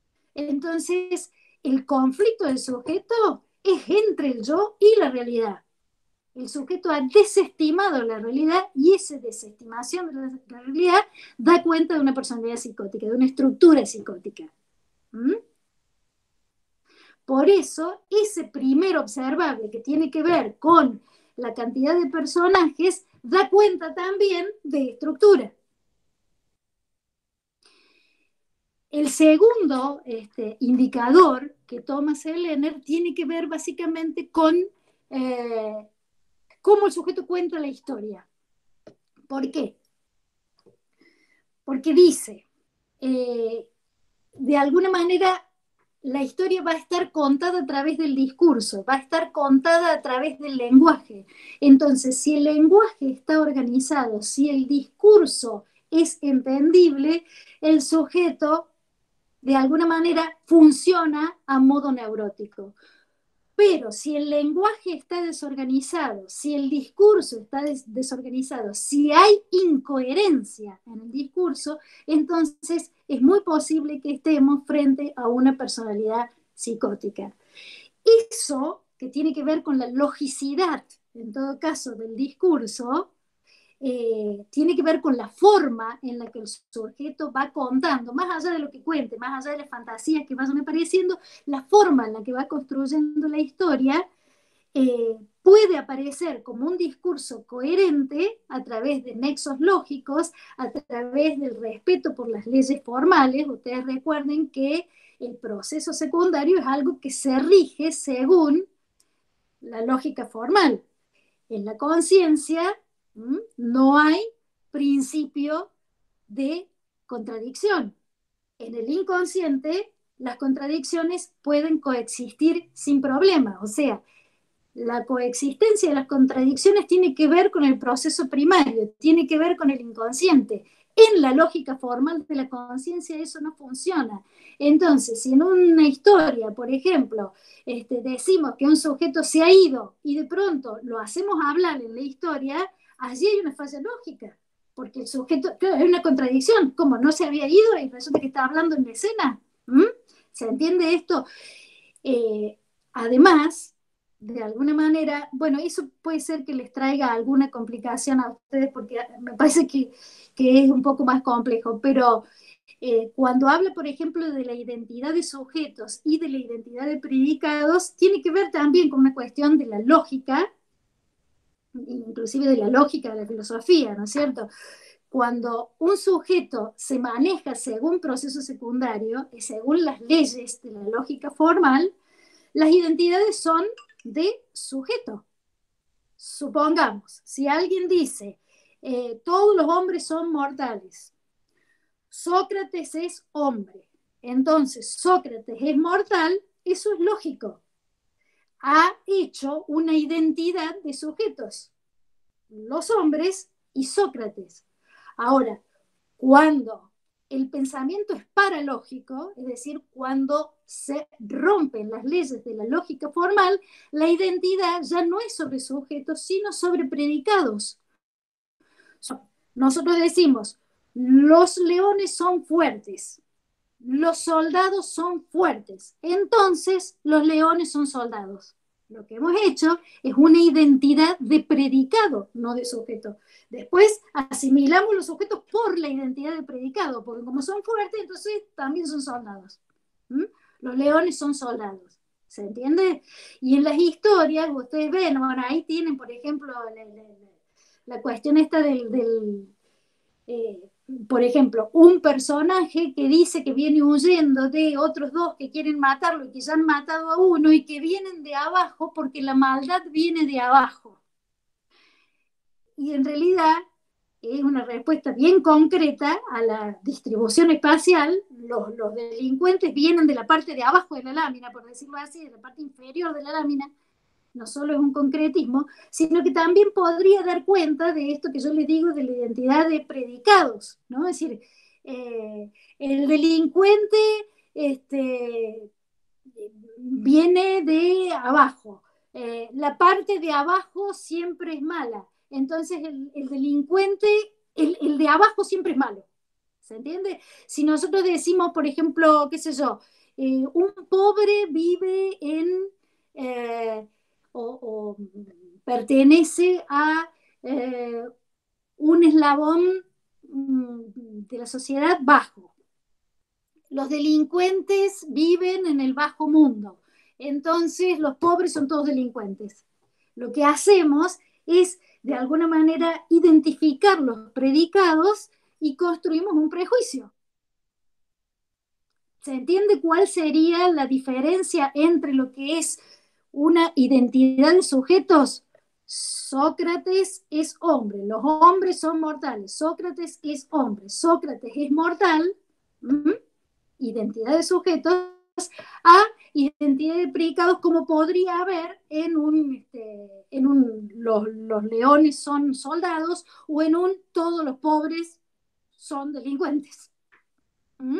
entonces el conflicto del sujeto es entre el yo y la realidad. El sujeto ha desestimado la realidad y esa desestimación de la realidad da cuenta de una personalidad psicótica, de una estructura psicótica. ¿Mm? Por eso, ese primer observable que tiene que ver con la cantidad de personajes da cuenta también de estructura. El segundo este, indicador que toma Selener tiene que ver básicamente con eh, cómo el sujeto cuenta la historia. ¿Por qué? Porque dice, eh, de alguna manera, la historia va a estar contada a través del discurso, va a estar contada a través del lenguaje. Entonces, si el lenguaje está organizado, si el discurso es entendible, el sujeto, de alguna manera, funciona a modo neurótico. Pero si el lenguaje está desorganizado, si el discurso está des desorganizado, si hay incoherencia en el discurso, entonces es muy posible que estemos frente a una personalidad psicótica. Eso, que tiene que ver con la logicidad, en todo caso, del discurso, Eh, tiene que ver con la forma en la que el sujeto va contando, más allá de lo que cuente, más allá de las fantasías que vayan apareciendo, la forma en la que va construyendo la historia eh, puede aparecer como un discurso coherente a través de nexos lógicos, a través del respeto por las leyes formales. Ustedes recuerden que el proceso secundario es algo que se rige según la lógica formal. En la conciencia no hay principio de contradicción. En el inconsciente, las contradicciones pueden coexistir sin problema. O sea, la coexistencia de las contradicciones tiene que ver con el proceso primario, tiene que ver con el inconsciente. en la lógica formal de la conciencia eso no funciona. Entonces, si en una historia, por ejemplo, este, decimos que un sujeto se ha ido y de pronto lo hacemos hablar en la historia, allí hay una falla lógica, porque el sujeto, claro, es una contradicción, como no se había ido y resulta que está hablando en la escena. ¿Mm? ¿Se entiende esto? Eh, además, de alguna manera, bueno, eso puede ser que les traiga alguna complicación a ustedes porque me parece que, que es un poco más complejo, pero eh, cuando habla, por ejemplo, de la identidad de sujetos y de la identidad de predicados, tiene que ver también con una cuestión de la lógica, inclusive de la lógica de la filosofía, ¿no es cierto? Cuando un sujeto se maneja según proceso secundario y según las leyes de la lógica formal, las identidades son de sujeto. Supongamos, si alguien dice, eh, todos los hombres son mortales, Sócrates es hombre, entonces Sócrates es mortal, eso es lógico. Ha hecho una identidad de sujetos, los hombres y Sócrates. Ahora, cuando el pensamiento es paralógico, es decir, cuando se rompen las leyes de la lógica formal, la identidad ya no es sobre sujetos, sino sobre predicados. Nosotros decimos, los leones son fuertes, los soldados son fuertes, entonces los leones son soldados. Lo que hemos hecho es una identidad de predicado, no de sujeto. Después asimilamos los sujetos por la identidad de predicado, porque como son fuertes, entonces también son soldados. ¿Mm? Los leones son soldados. ¿Se entiende? Y en las historias, ustedes ven, bueno, ahí tienen, por ejemplo, la, la, la cuestión esta del... del eh, por ejemplo, un personaje que dice que viene huyendo de otros dos que quieren matarlo y que ya han matado a uno y que vienen de abajo porque la maldad viene de abajo. Y en realidad es una respuesta bien concreta a la distribución espacial. Los, los delincuentes vienen de la parte de abajo de la lámina, por decirlo así, de la parte inferior de la lámina. No solo es un concretismo, sino que también podría dar cuenta de esto que yo les digo de la identidad de predicados, ¿no? Es decir, eh, el delincuente este, viene de abajo, eh, la parte de abajo siempre es mala, entonces el, el delincuente, el, el de abajo siempre es malo, ¿se entiende? Si nosotros decimos, por ejemplo, qué sé yo, eh, un pobre vive en... Eh, O, o pertenece a eh, un eslabón de la sociedad bajo. Los delincuentes viven en el bajo mundo, entonces los pobres son todos delincuentes. Lo que hacemos es, de alguna manera, identificar los predicados y construimos un prejuicio. ¿Se entiende cuál sería la diferencia entre lo que es una identidad de sujetos? Sócrates es hombre, los hombres son mortales, Sócrates es hombre, Sócrates es mortal, ¿m? Identidad de sujetos, a identidad de predicados como podría haber en un, este, en un los, los leones son soldados o en un todos los pobres son delincuentes. ¿Mm?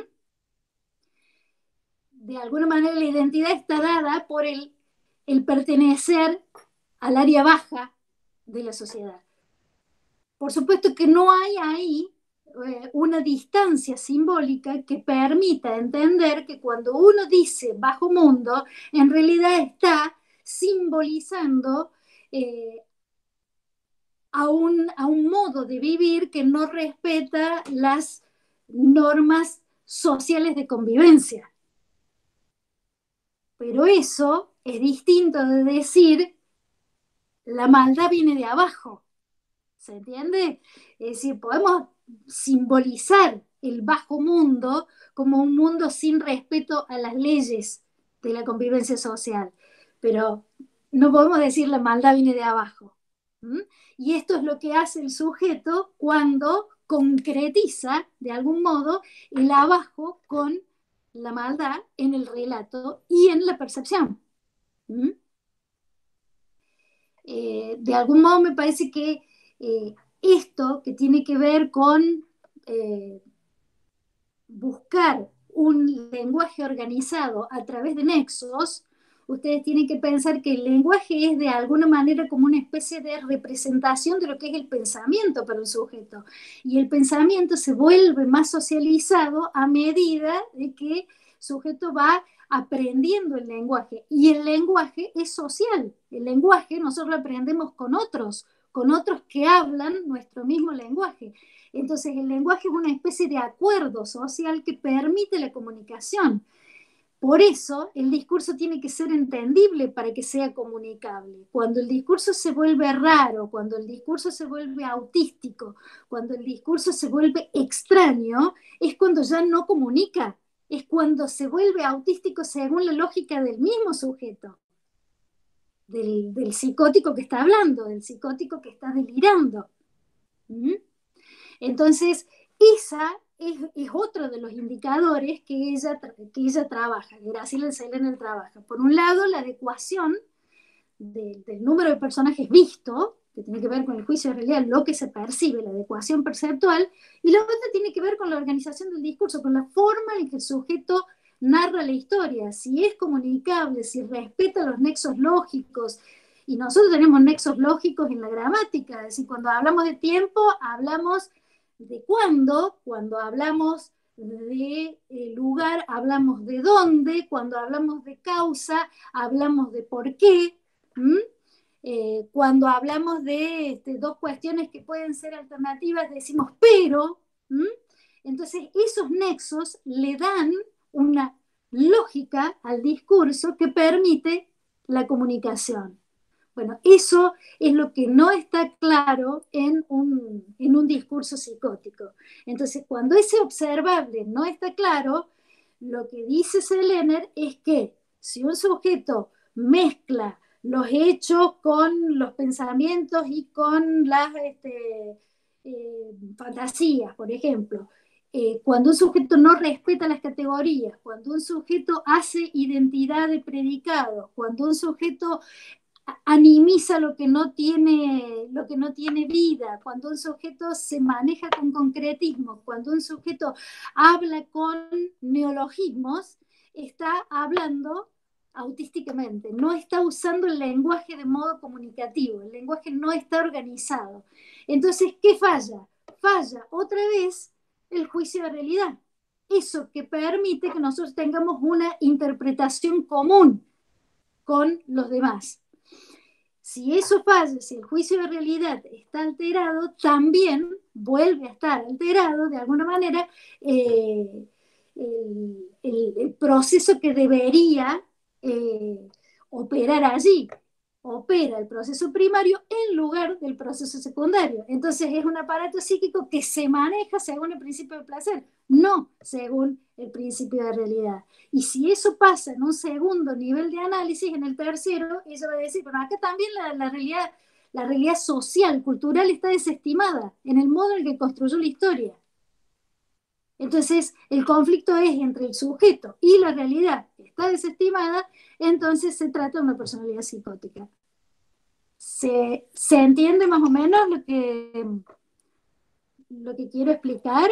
De alguna manera la identidad está dada por el, el pertenecer al área baja de la sociedad. Por supuesto que no hay ahí eh, una distancia simbólica que permita entender que cuando uno dice bajo mundo, en realidad está simbolizando eh, a, un, a un modo de vivir que no respeta las normas sociales de convivencia. Pero eso es distinto de decir la maldad viene de abajo. ¿Se entiende? Es decir, podemos simbolizar el bajo mundo como un mundo sin respeto a las leyes de la convivencia social, pero no podemos decir la maldad viene de abajo. ¿Mm? Y esto es lo que hace el sujeto cuando concretiza, de algún modo, el abajo con la maldad en el relato y en la percepción. ¿Mm? Eh, de algún modo me parece que eh, esto que tiene que ver con eh, buscar un lenguaje organizado a través de nexos, ustedes tienen que pensar que el lenguaje es de alguna manera como una especie de representación de lo que es el pensamiento para un sujeto. Y el pensamiento se vuelve más socializado a medida de que el sujeto va aprendiendo el lenguaje. Y el lenguaje es social. El lenguaje nosotros lo aprendemos con otros, con otros que hablan nuestro mismo lenguaje. Entonces el lenguaje es una especie de acuerdo social que permite la comunicación. Por eso el discurso tiene que ser entendible para que sea comunicable. Cuando el discurso se vuelve raro, cuando el discurso se vuelve autístico, cuando el discurso se vuelve extraño, es cuando ya no comunica, es cuando se vuelve autístico según la lógica del mismo sujeto, del, del psicótico que está hablando, del psicótico que está delirando. ¿Mm? Entonces, esa es, es otro de los indicadores que ella, que ella trabaja, que Graciela Sellener trabaja. Por un lado, la adecuación de, del número de personajes vistos, que tiene que ver con el juicio de realidad, lo que se percibe, la adecuación perceptual, y la otra tiene que ver con la organización del discurso, con la forma en que el sujeto narra la historia, si es comunicable, si respeta los nexos lógicos. Y nosotros tenemos nexos lógicos en la gramática, es decir, cuando hablamos de tiempo, hablamos de cuándo, cuando hablamos de eh, lugar, hablamos de dónde, cuando hablamos de causa, hablamos de por qué, ¿Mm? eh, cuando hablamos de este, dos cuestiones que pueden ser alternativas, decimos pero, ¿Mm? Entonces esos nexos le dan una lógica al discurso que permite la comunicación. Bueno, eso es lo que no está claro en un, en un discurso psicótico. Entonces, cuando ese observable no está claro, lo que dice Sellener es que si un sujeto mezcla los hechos con los pensamientos y con las este, eh, fantasías, por ejemplo, eh, cuando un sujeto no respeta las categorías, cuando un sujeto hace identidad de predicado, cuando un sujeto animiza lo que no tiene, lo que no tiene vida, cuando un sujeto se maneja con concretismo, cuando un sujeto habla con neologismos, está hablando autísticamente, no está usando el lenguaje de modo comunicativo, el lenguaje no está organizado. Entonces, ¿qué falla? Falla otra vez el juicio de realidad. Eso que permite que nosotros tengamos una interpretación común con los demás. Si eso falla, si el juicio de realidad está alterado, también vuelve a estar alterado de alguna manera eh, el, el, el proceso que debería eh, operar allí. Opera el proceso primario en lugar del proceso secundario. Entonces es un aparato psíquico que se maneja según el principio de placer, no según el principio de realidad. Y si eso pasa en un segundo nivel de análisis, en el tercero, ella va a decir, pero acá también la, la, realidad, la realidad social, cultural está desestimada en el modo en que construyó la historia. Entonces el conflicto es entre el sujeto y la realidad que está desestimada, entonces se trata de una personalidad psicótica. ¿Se, ¿se entiende más o menos lo que, lo que quiero explicar?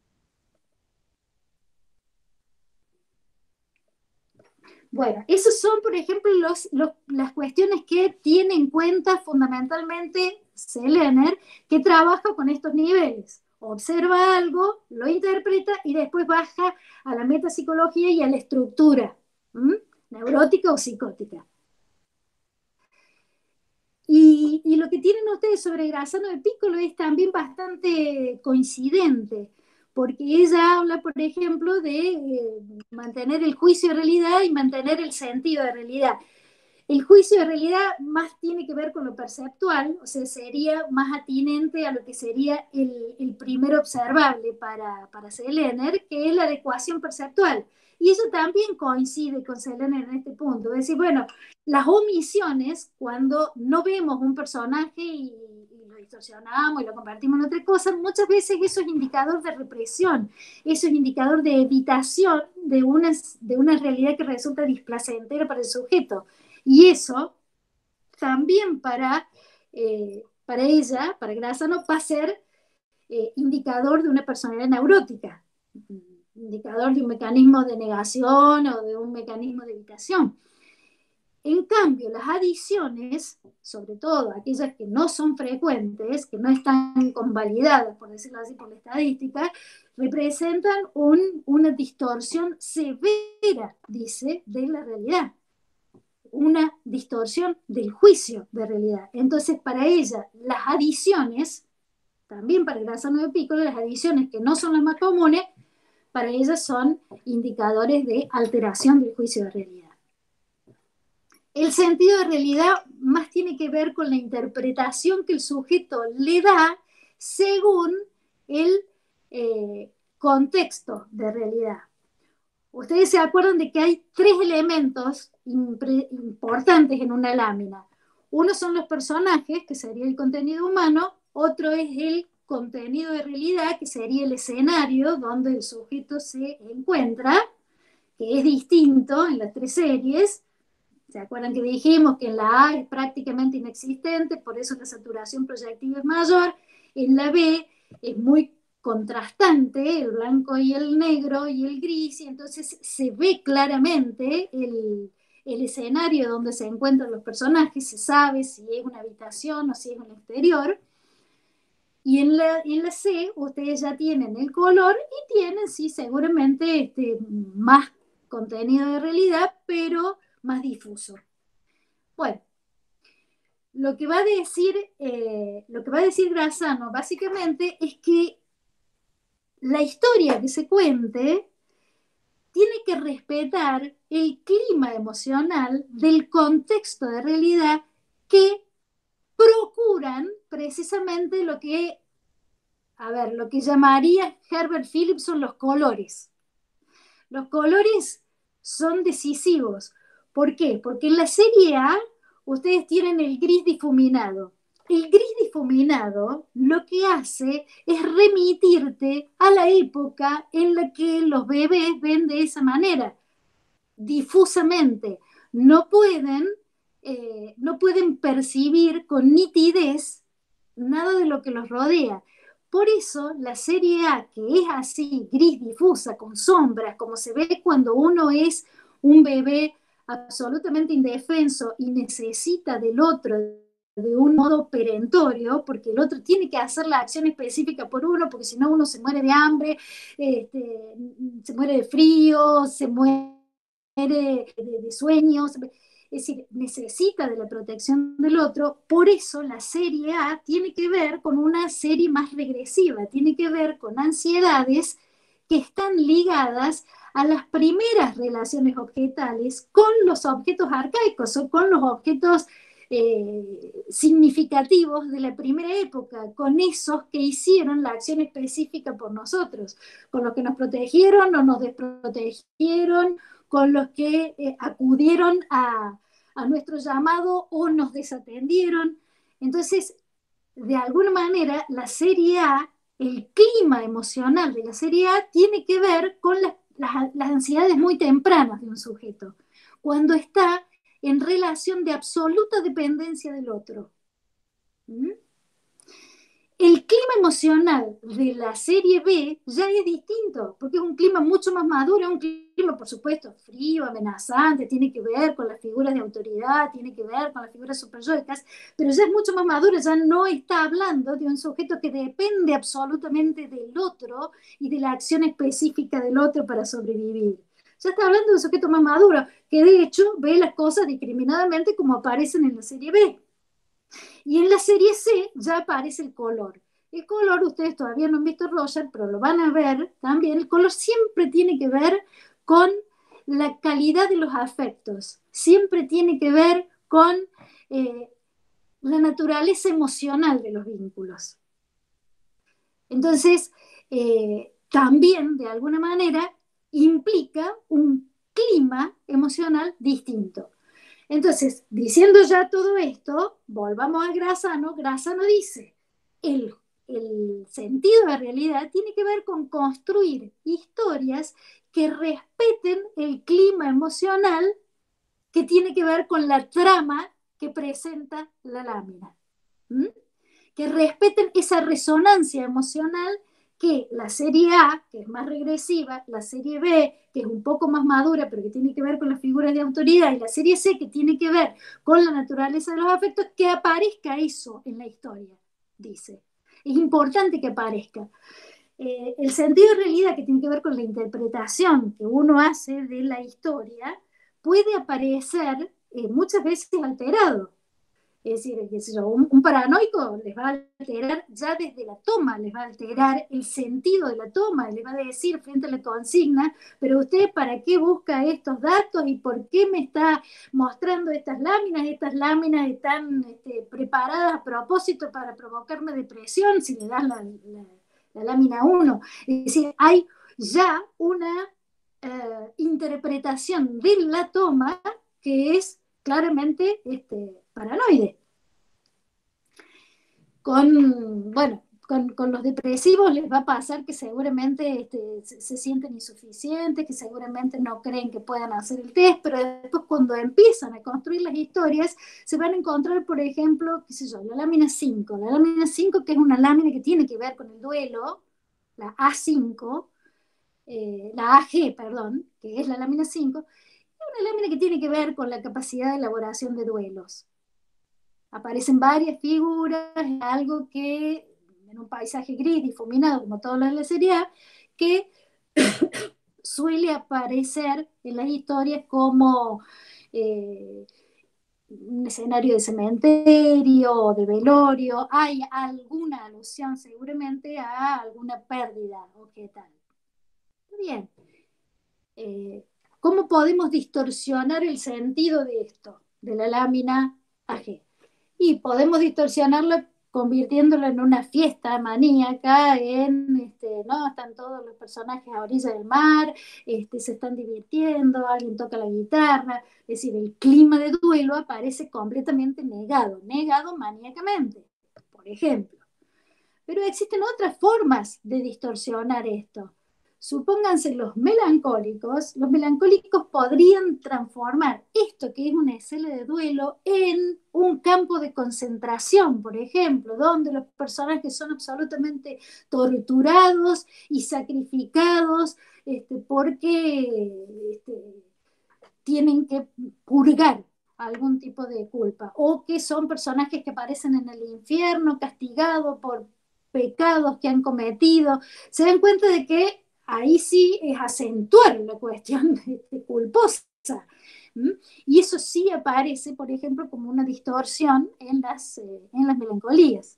Bueno, esos son, por ejemplo, los, los, las cuestiones que tiene en cuenta fundamentalmente Sellener, que trabaja con estos niveles. Observa algo, lo interpreta y después baja a la metapsicología y a la estructura, ¿m? neurótica o psicótica. Y, y lo que tienen ustedes sobre Grassano de Piccolo es también bastante coincidente, porque ella habla, por ejemplo, de eh, mantener el juicio de realidad y mantener el sentido de realidad. El juicio de realidad más tiene que ver con lo perceptual, o sea, sería más atinente a lo que sería el, el primer observable para, para Sellener, que es la adecuación perceptual. Y eso también coincide con Sellener en este punto. Es decir, bueno, las omisiones, cuando no vemos un personaje y, y lo distorsionamos y lo convertimos en otra cosa, muchas veces eso es indicador de represión, eso es indicador de evitación de una, de una realidad que resulta displacentera para el sujeto. Y eso también para, eh, para ella, para Grassano, va a ser eh, indicador de una personalidad neurótica, indicador de un mecanismo de negación o de un mecanismo de evitación. En cambio, las adiciones, sobre todo aquellas que no son frecuentes, que no están convalidadas, por decirlo así, por la estadística, representan un, una distorsión severa, dice, de la realidad. Una distorsión del juicio de realidad. Entonces, para ella, las adiciones, también para el Grassano de Piccolo, las adiciones que no son las más comunes, para ellas son indicadores de alteración del juicio de realidad. El sentido de realidad más tiene que ver con la interpretación que el sujeto le da según el eh, contexto de realidad. Ustedes se acuerdan de que hay tres elementos importantes en una lámina. Uno son los personajes, que sería el contenido humano. Otro es el contenido de realidad, que sería el escenario donde el sujeto se encuentra, que es distinto en las tres series. ¿Se acuerdan que dijimos que en la A es prácticamente inexistente, por eso la saturación proyectiva es mayor? En la B es muy contrastante, el blanco y el negro y el gris, y entonces se ve claramente el, el escenario donde se encuentran los personajes, se sabe si es una habitación o si es un exterior. Y en la, en la C ustedes ya tienen el color y tienen, sí, seguramente este, más contenido de realidad, pero más difuso. Bueno, lo que va a decir, eh, lo que va a decir Grassano básicamente es que la historia que se cuente tiene que respetar el clima emocional del contexto de realidad que procuran precisamente lo que, a ver, lo que llamaría Herbert Philipson los colores. Los colores son decisivos. ¿Por qué? Porque en la serie A ustedes tienen el gris difuminado. El gris difuminado lo que hace es remitirte a la época en la que los bebés ven de esa manera, difusamente. No pueden, eh, no pueden percibir con nitidez nada de lo que los rodea. Por eso la serie A, que es así, gris difusa, con sombras, como se ve cuando uno es un bebé absolutamente indefenso y necesita del otro de un modo perentorio, porque el otro tiene que hacer la acción específica por uno, porque si no uno se muere de hambre, este, se muere de frío, se muere de, de sueños, es decir, necesita de la protección del otro. Por eso la serie A tiene que ver con una serie más regresiva, tiene que ver con ansiedades que están ligadas a las primeras relaciones objetales con los objetos arcaicos o con los objetos eh, significativos de la primera época, con esos que hicieron la acción específica por nosotros, con los que nos protegieron o nos desprotegieron, con los que eh, acudieron a, a nuestro llamado o nos desatendieron. Entonces, de alguna manera, la serie A, el clima emocional de la serie A tiene que ver con las, las, las ansiedades muy tempranas de un sujeto, cuando está en relación de absoluta dependencia del otro. ¿Mm? El clima emocional de la serie B ya es distinto, porque es un clima mucho más maduro, es un clima, por supuesto, frío, amenazante, tiene que ver con las figuras de autoridad, tiene que ver con las figuras superyoicas, pero ya es mucho más maduro, ya no está hablando de un sujeto que depende absolutamente del otro y de la acción específica del otro para sobrevivir. Ya está hablando de un sujeto más maduro, que de hecho ve las cosas discriminadamente como aparecen en la serie B. Y en la serie C ya aparece el color. El color, ustedes todavía no han visto Roger, pero lo van a ver también. El color siempre tiene que ver con la calidad de los afectos. Siempre tiene que ver con eh, la naturaleza emocional de los vínculos. Entonces, eh, también, de alguna manera, implica un clima emocional distinto. Entonces, diciendo ya todo esto, volvamos a Grassano. Grassano dice, el, el sentido de realidad tiene que ver con construir historias que respeten el clima emocional que tiene que ver con la trama que presenta la lámina. ¿Mm? que respeten esa resonancia emocional que la serie A, que es más regresiva, la serie B, que es un poco más madura, pero que tiene que ver con las figuras de autoridad, y la serie C, que tiene que ver con la naturaleza de los afectos, que aparezca eso en la historia, dice. Es importante que aparezca. Eh, el sentido de realidad, que tiene que ver con la interpretación que uno hace de la historia, puede aparecer eh, muchas veces alterado. Es decir, qué sé yo, un, un paranoico les va a alterar ya desde la toma, les va a alterar el sentido de la toma, les va a decir frente a la consigna, pero usted ¿para qué busca estos datos y por qué me está mostrando estas láminas? Estas láminas están este, preparadas a propósito para provocarme depresión si le das la, la, la lámina uno. Es decir, hay ya una eh, interpretación de la toma que es claramente este, paranoide. Con, bueno, con, con los depresivos les va a pasar que seguramente este, se, se sienten insuficientes, que seguramente no creen que puedan hacer el test, pero después cuando empiezan a construir las historias, se van a encontrar, por ejemplo, qué sé yo, la lámina cinco. La lámina cinco, que es una lámina que tiene que ver con el duelo, la A cinco, eh, la A G, perdón, que es la lámina cinco, una lámina que tiene que ver con la capacidad de elaboración de duelos. Aparecen varias figuras, algo que en un paisaje gris difuminado, como todas las de la serie A, que suele aparecer en las historias como eh, un escenario de cementerio o de velorio. Hay alguna alusión seguramente a alguna pérdida objetal. Bien. Eh, ¿Cómo podemos distorsionar el sentido de esto, de la lámina A G? Y podemos distorsionarlo convirtiéndolo en una fiesta maníaca, en, este, ¿no? Están todos los personajes a orilla del mar, este, se están divirtiendo, alguien toca la guitarra, es decir, el clima de duelo aparece completamente negado, negado maníacamente, por ejemplo. Pero existen otras formas de distorsionar esto. Supónganse los melancólicos, los melancólicos podrían transformar esto que es una escena de duelo en un campo de concentración, por ejemplo, donde los personajes son absolutamente torturados y sacrificados este, porque este, tienen que purgar algún tipo de culpa, o que son personajes que aparecen en el infierno castigados por pecados que han cometido. Se dan cuenta de que ahí sí es acentuar la cuestión de, de culposa. ¿Mm? Y eso sí aparece, por ejemplo, como una distorsión en las, eh, en las melancolías.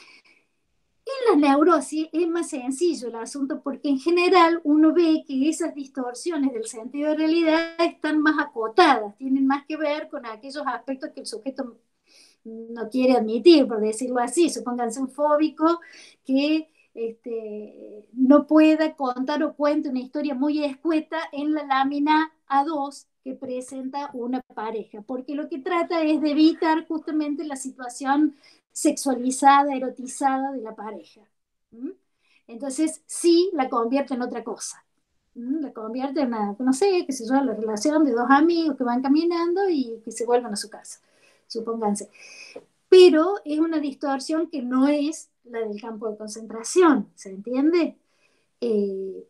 En las neurosis es más sencillo el asunto porque en general uno ve que esas distorsiones del sentido de realidad están más acotadas, tienen más que ver con aquellos aspectos que el sujeto no quiere admitir, por decirlo así. Supónganse un fóbico que este, no pueda contar o cuente una historia muy escueta en la lámina A dos que presenta una pareja, porque lo que trata es de evitar justamente la situación sexualizada, erotizada de la pareja. ¿Mm? Entonces sí la convierte en otra cosa. ¿Mm? La convierte en una, no sé, qué sé yo, la relación de dos amigos que van caminando y que se vuelvan a su casa, supónganse. Pero es una distorsión que no es la del campo de concentración, ¿se entiende? Eh,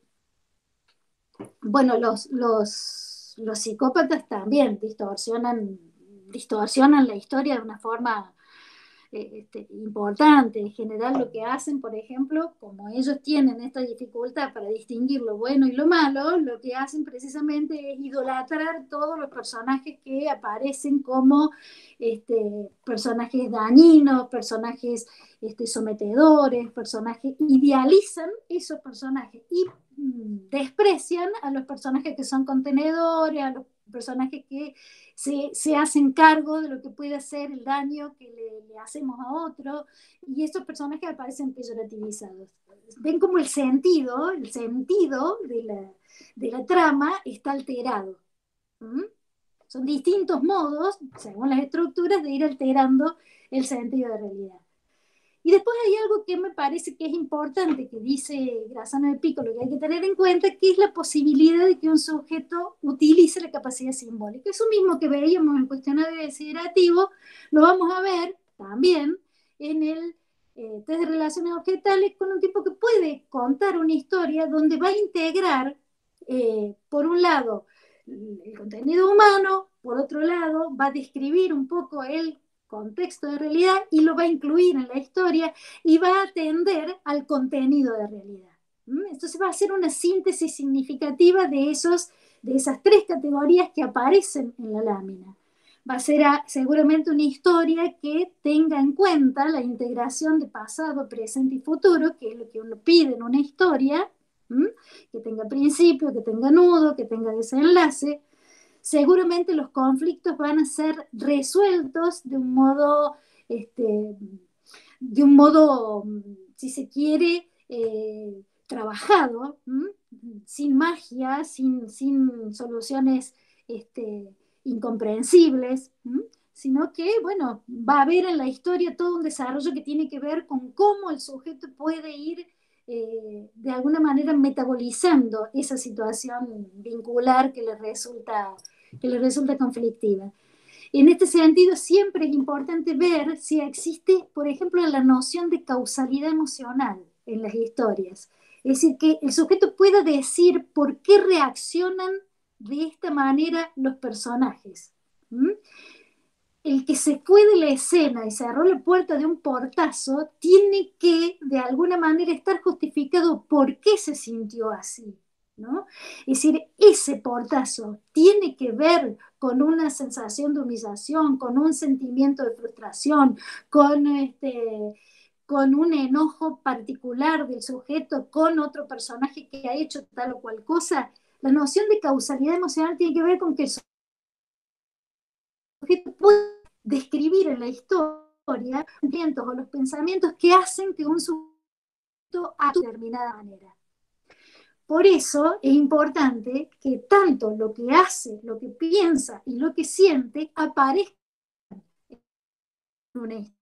bueno, los, los, los psicópatas también distorsionan, distorsionan la historia de una forma Este, importante. En general lo que hacen, por ejemplo, como ellos tienen esta dificultad para distinguir lo bueno y lo malo, lo que hacen precisamente es idolatrar todos los personajes que aparecen como este, personajes dañinos, personajes este, sometedores, personajes, idealizan esos personajes y mm, desprecian a los personajes que son contenedores, a los personajes que se, se hacen cargo de lo que puede ser el daño que le, le hacemos a otro, y estos personajes aparecen peyorativizados. Ven como el sentido, el sentido de la, de la trama está alterado. ¿Mm? Son distintos modos, según las estructuras, de ir alterando el sentido de realidad. Y después hay algo que me parece que es importante, que dice Grassano de Piccolo, que hay que tener en cuenta, que es la posibilidad de que un sujeto utilice la capacidad simbólica. Eso mismo que veíamos en el cuestionario desiderativo, lo vamos a ver también en el eh, test de relaciones objetales con un tipo que puede contar una historia donde va a integrar, eh, por un lado, el contenido humano, por otro lado, va a describir un poco el contexto de realidad y lo va a incluir en la historia y va a atender al contenido de realidad. ¿Mm? Entonces va a hacer una síntesis significativa de, esos, de esas tres categorías que aparecen en la lámina. Va a ser a, seguramente una historia que tenga en cuenta la integración de pasado, presente y futuro, que es lo que uno pide en una historia, ¿m? Que tenga principio, que tenga nudo, que tenga desenlace. Seguramente los conflictos van a ser resueltos de un modo, este, de un modo, si se quiere, eh, trabajado, ¿m? Sin magia, sin, sin soluciones este, incomprensibles, ¿m? Sino que, bueno, va a haber en la historia todo un desarrollo que tiene que ver con cómo el sujeto puede ir eh, de alguna manera metabolizando esa situación vincular que le resulta, que le resulta conflictiva. En este sentido, siempre es importante ver si existe, por ejemplo, la noción de causalidad emocional en las historias. Es decir, que el sujeto pueda decir por qué reaccionan de esta manera los personajes. ¿Mm? El que se fue de la escena y cerró la puerta de un portazo tiene que, de alguna manera, estar justificado por qué se sintió así, ¿no? Es decir, ese portazo tiene que ver con una sensación de humillación, con un sentimiento de frustración, con, este, con un enojo particular del sujeto con otro personaje que ha hecho tal o cual cosa. La noción de causalidad emocional tiene que ver con que el sujeto puede describir en la historia los sentimientos o los pensamientos que hacen que un sujeto actúe de determinada manera. Por eso es importante que tanto lo que hace, lo que piensa y lo que siente aparezca en una historia.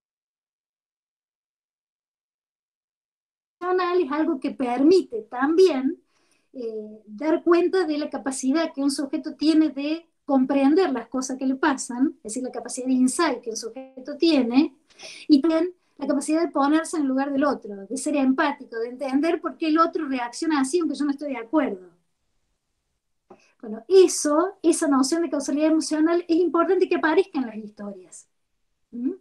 Es algo que permite también eh, dar cuenta de la capacidad que un sujeto tiene de comprender las cosas que le pasan, es decir, la capacidad de insight que un sujeto tiene, y también la capacidad de ponerse en el lugar del otro, de ser empático, de entender por qué el otro reacciona así aunque yo no estoy de acuerdo. Bueno, eso, esa noción de causalidad emocional es importante que aparezca en las historias. ¿Mm?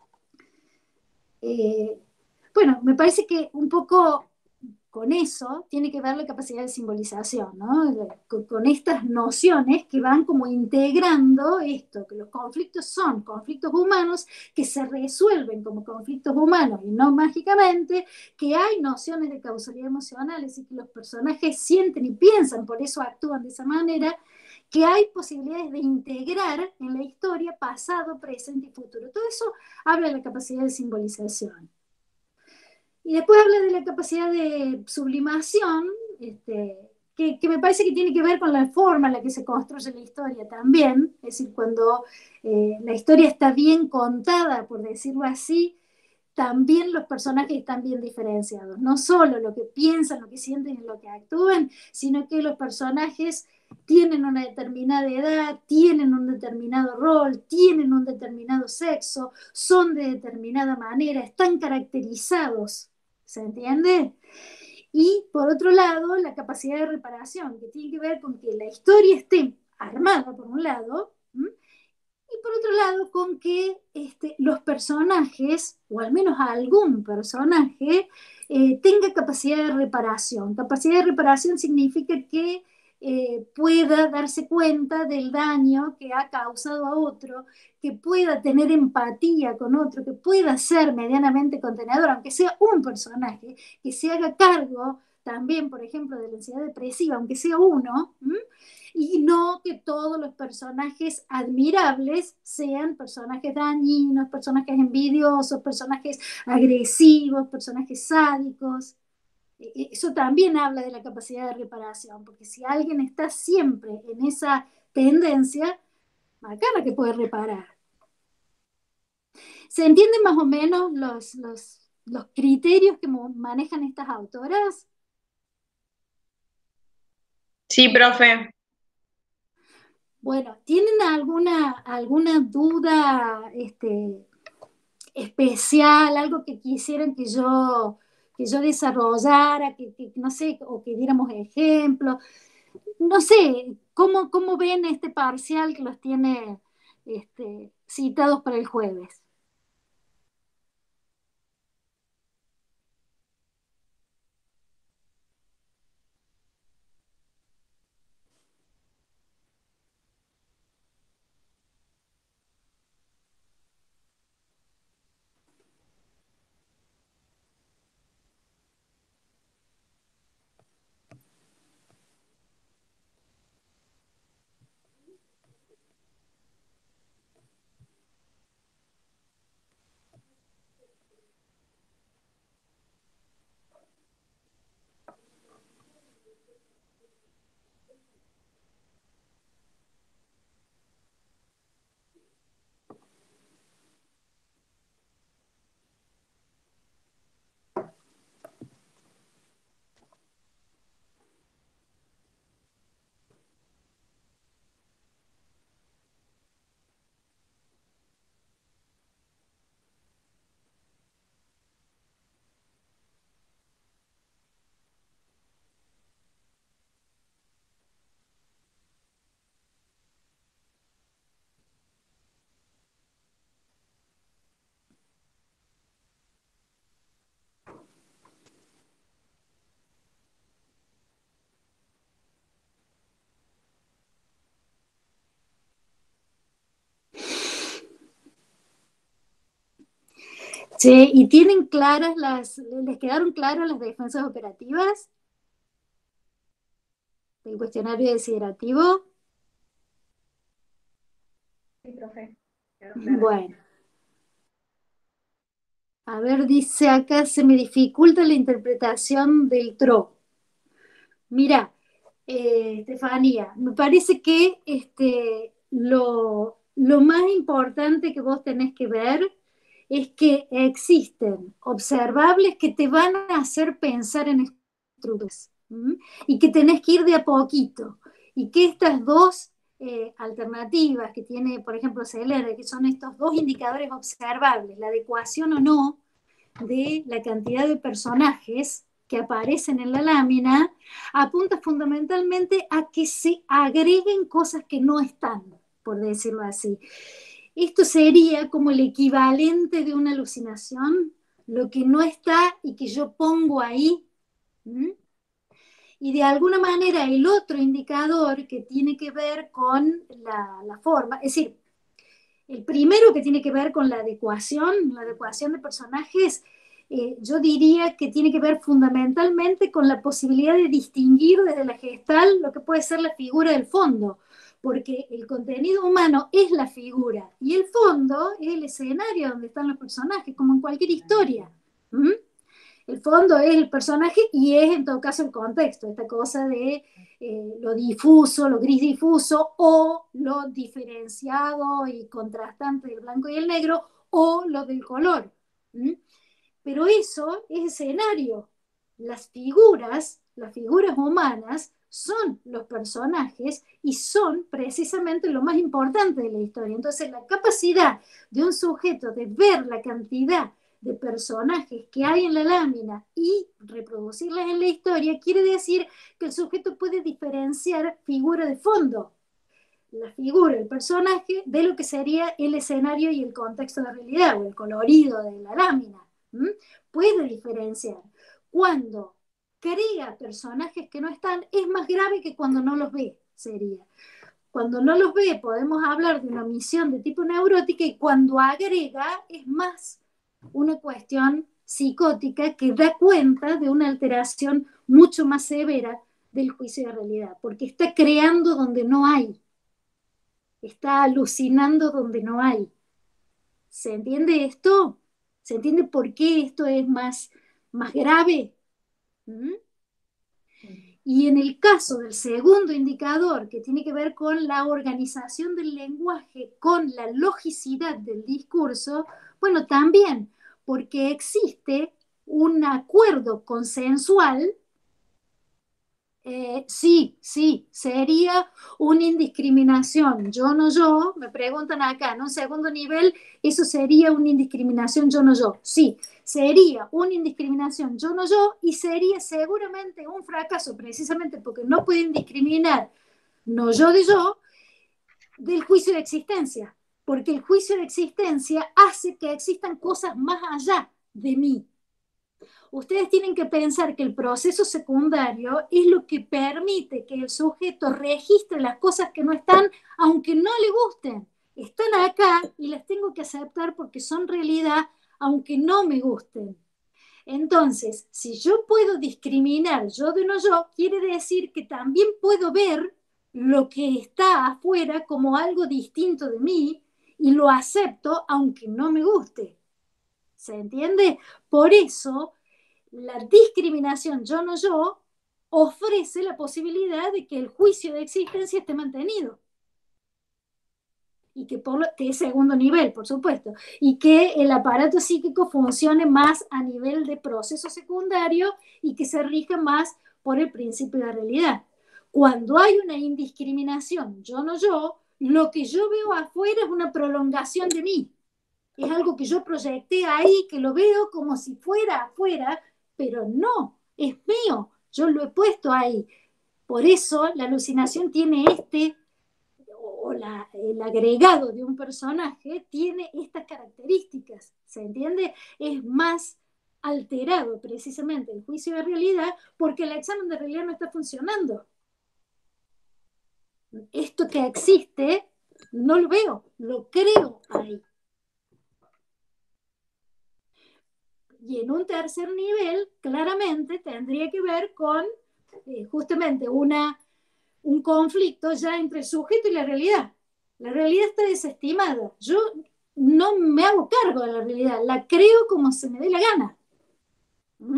Eh, bueno, me parece que un poco con eso tiene que ver la capacidad de simbolización, ¿no? Con, con estas nociones que van como integrando esto, que los conflictos son conflictos humanos que se resuelven como conflictos humanos y no mágicamente, que hay nociones de causalidad emocional, es decir, que los personajes sienten y piensan, por eso actúan de esa manera, que hay posibilidades de integrar en la historia pasado, presente y futuro. Todo eso habla de la capacidad de simbolización. Y después habla de la capacidad de sublimación, este, que, que me parece que tiene que ver con la forma en la que se construye la historia también. Es decir, cuando eh, la historia está bien contada, por decirlo así, también los personajes están bien diferenciados. No solo lo que piensan, lo que sienten y lo que actúan, sino que los personajes tienen una determinada edad, tienen un determinado rol, tienen un determinado sexo, son de determinada manera, están caracterizados. ¿Se entiende? Y por otro lado, la capacidad de reparación, que tiene que ver con que la historia esté armada, por un lado, ¿m? Y por otro lado, con que este, los personajes, o al menos algún personaje, eh, tenga capacidad de reparación. Capacidad de reparación significa que eh, pueda darse cuenta del daño que ha causado a otro, que pueda tener empatía con otro, que pueda ser medianamente contenedor, aunque sea un personaje, que se haga cargo también, por ejemplo, de la ansiedad depresiva, aunque sea uno, ¿m? Y no que todos los personajes admirables sean personajes dañinos, personajes envidiosos, personajes agresivos, personajes sádicos. Eso también habla de la capacidad de reparación, porque si alguien está siempre en esa tendencia, bacana que puede reparar. ¿Se entienden más o menos los, los, los criterios que manejan estas autoras? Sí, profe. Bueno, ¿tienen alguna, alguna duda este, especial, algo que quisieran que yo, que yo desarrollara, que, que, no sé, o que diéramos ejemplos. No sé, ¿cómo, cómo ven este parcial que los tiene este, citados para el jueves? Che, ¿y tienen claras las, les quedaron claras las defensas operativas del cuestionario desiderativo? Sí, profe. Quedaron claras. Bueno, a ver, dice acá, se me dificulta la interpretación del T R O. Mira, eh, Estefanía, me parece que este, lo, lo más importante que vos tenés que ver es que existen observables que te van a hacer pensar en estructuras, ¿m? Y que tenés que ir de a poquito, y que estas dos eh, alternativas que tiene, por ejemplo, C L R, que son estos dos indicadores observables, la adecuación o no de la cantidad de personajes que aparecen en la lámina, apunta fundamentalmente a que se agreguen cosas que no están, por decirlo así. Esto sería como el equivalente de una alucinación, lo que no está y que yo pongo ahí. ¿Mm? Y de alguna manera el otro indicador que tiene que ver con la, la forma, es decir, el primero que tiene que ver con la adecuación, la adecuación de personajes, eh, yo diría que tiene que ver fundamentalmente con la posibilidad de distinguir desde la gestal lo que puede ser la figura del fondo, porque el contenido humano es la figura y el fondo es el escenario donde están los personajes, como en cualquier historia. ¿Mm? El fondo es el personaje y es en todo caso el contexto, esta cosa de eh, lo difuso, lo gris difuso, o lo diferenciado y contrastante del blanco y el negro, o lo del color. ¿Mm? Pero eso es escenario. Las figuras, las figuras humanas, son los personajes y son precisamente lo más importante de la historia. Entonces, la capacidad de un sujeto de ver la cantidad de personajes que hay en la lámina y reproducirlas en la historia quiere decir que el sujeto puede diferenciar figura de fondo, la figura, el personaje, de lo que sería el escenario y el contexto de la realidad, o el colorido de la lámina. ¿Mm? Puede diferenciar. Cuando crea personajes que no están, es más grave que cuando no los ve, sería. Cuando no los ve, podemos hablar de una omisión de tipo neurótica, y cuando agrega, es más una cuestión psicótica que da cuenta de una alteración mucho más severa del juicio de realidad, porque está creando donde no hay. Está alucinando donde no hay. ¿Se entiende esto? ¿Se entiende por qué esto es más, más grave? ¿Mm? Y en el caso del segundo indicador, que tiene que ver con la organización del lenguaje, con la logicidad del discurso, bueno, también, porque existe un acuerdo consensual Eh, sí, sí, sería una indiscriminación yo no yo, me preguntan acá, ¿no? Segundo nivel, eso sería una indiscriminación yo no yo, sí, sería una indiscriminación yo no yo y sería seguramente un fracaso precisamente porque no pueden discriminar no yo de yo del juicio de existencia, porque el juicio de existencia hace que existan cosas más allá de mí. Ustedes tienen que pensar que el proceso secundario es lo que permite que el sujeto registre las cosas que no están, aunque no le gusten. Están acá y las tengo que aceptar porque son realidad, aunque no me gusten. Entonces, si yo puedo discriminar yo de no yo, quiere decir que también puedo ver lo que está afuera como algo distinto de mí y lo acepto aunque no me guste. ¿Se entiende? Por eso la discriminación yo no yo ofrece la posibilidad de que el juicio de existencia esté mantenido y que, por lo, que es segundo nivel, por supuesto, y que el aparato psíquico funcione más a nivel de proceso secundario y que se rija más por el principio de la realidad. Cuando hay una indiscriminación yo no yo, lo que yo veo afuera es una prolongación de mí. Es algo que yo proyecté ahí, que lo veo como si fuera afuera, pero no, es mío, yo lo he puesto ahí. Por eso la alucinación tiene este, o la, el agregado de un personaje tiene estas características, ¿se entiende? Es más alterado precisamente el juicio de realidad porque el examen de realidad no está funcionando. Esto que existe, no lo veo, lo creo ahí. Y en un tercer nivel, claramente, tendría que ver con eh, justamente una, un conflicto ya entre el sujeto y la realidad. La realidad está desestimada. Yo no me hago cargo de la realidad, la creo como se me dé la gana. ¿Mm?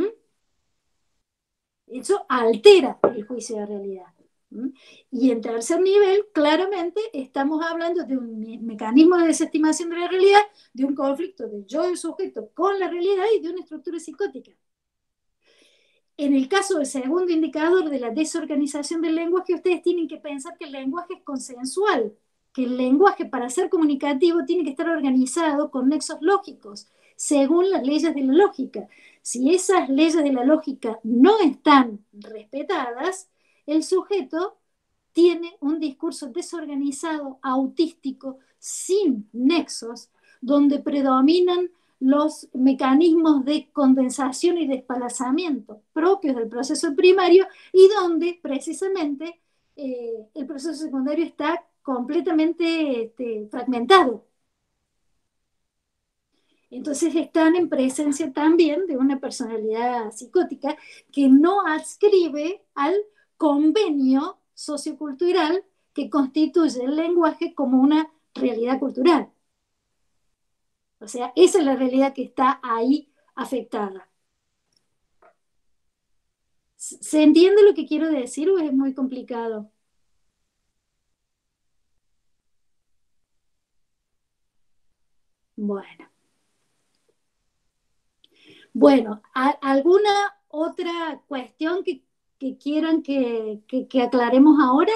Eso altera el juicio de realidad. ¿Mm? Y en tercer nivel, claramente, estamos hablando de un me mecanismo de desestimación de la realidad, de un conflicto de yo del sujeto con la realidad y de una estructura psicótica. En el caso del segundo indicador de la desorganización del lenguaje, ustedes tienen que pensar que el lenguaje es consensual, que el lenguaje para ser comunicativo tiene que estar organizado con nexos lógicos, según las leyes de la lógica. Si esas leyes de la lógica no están respetadas, el sujeto tiene un discurso desorganizado, autístico, sin nexos, donde predominan los mecanismos de condensación y desplazamiento propios del proceso primario y donde precisamente eh, el proceso secundario está completamente este, fragmentado. Entonces están en presencia también de una personalidad psicótica que no adscribe al convenio sociocultural que constituye el lenguaje como una realidad cultural. O sea, esa es la realidad que está ahí afectada. ¿Se entiende lo que quiero decir o es muy complicado? Bueno. Bueno, ¿alguna otra cuestión que, que quieran que, que, que aclaremos ahora?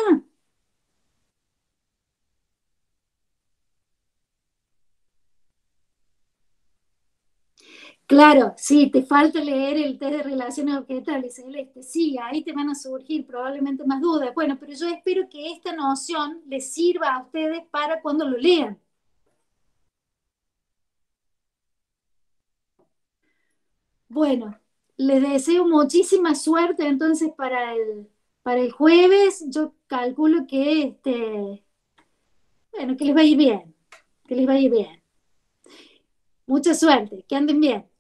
Claro, sí, te falta leer el test de relaciones objetales, Celeste. Sí, ahí te van a surgir probablemente más dudas. Bueno, pero yo espero que esta noción les sirva a ustedes para cuando lo lean. Bueno, les deseo muchísima suerte entonces para el, para el jueves. Yo calculo que este, bueno, que les va a ir bien, que les va a ir bien. Mucha suerte, que anden bien.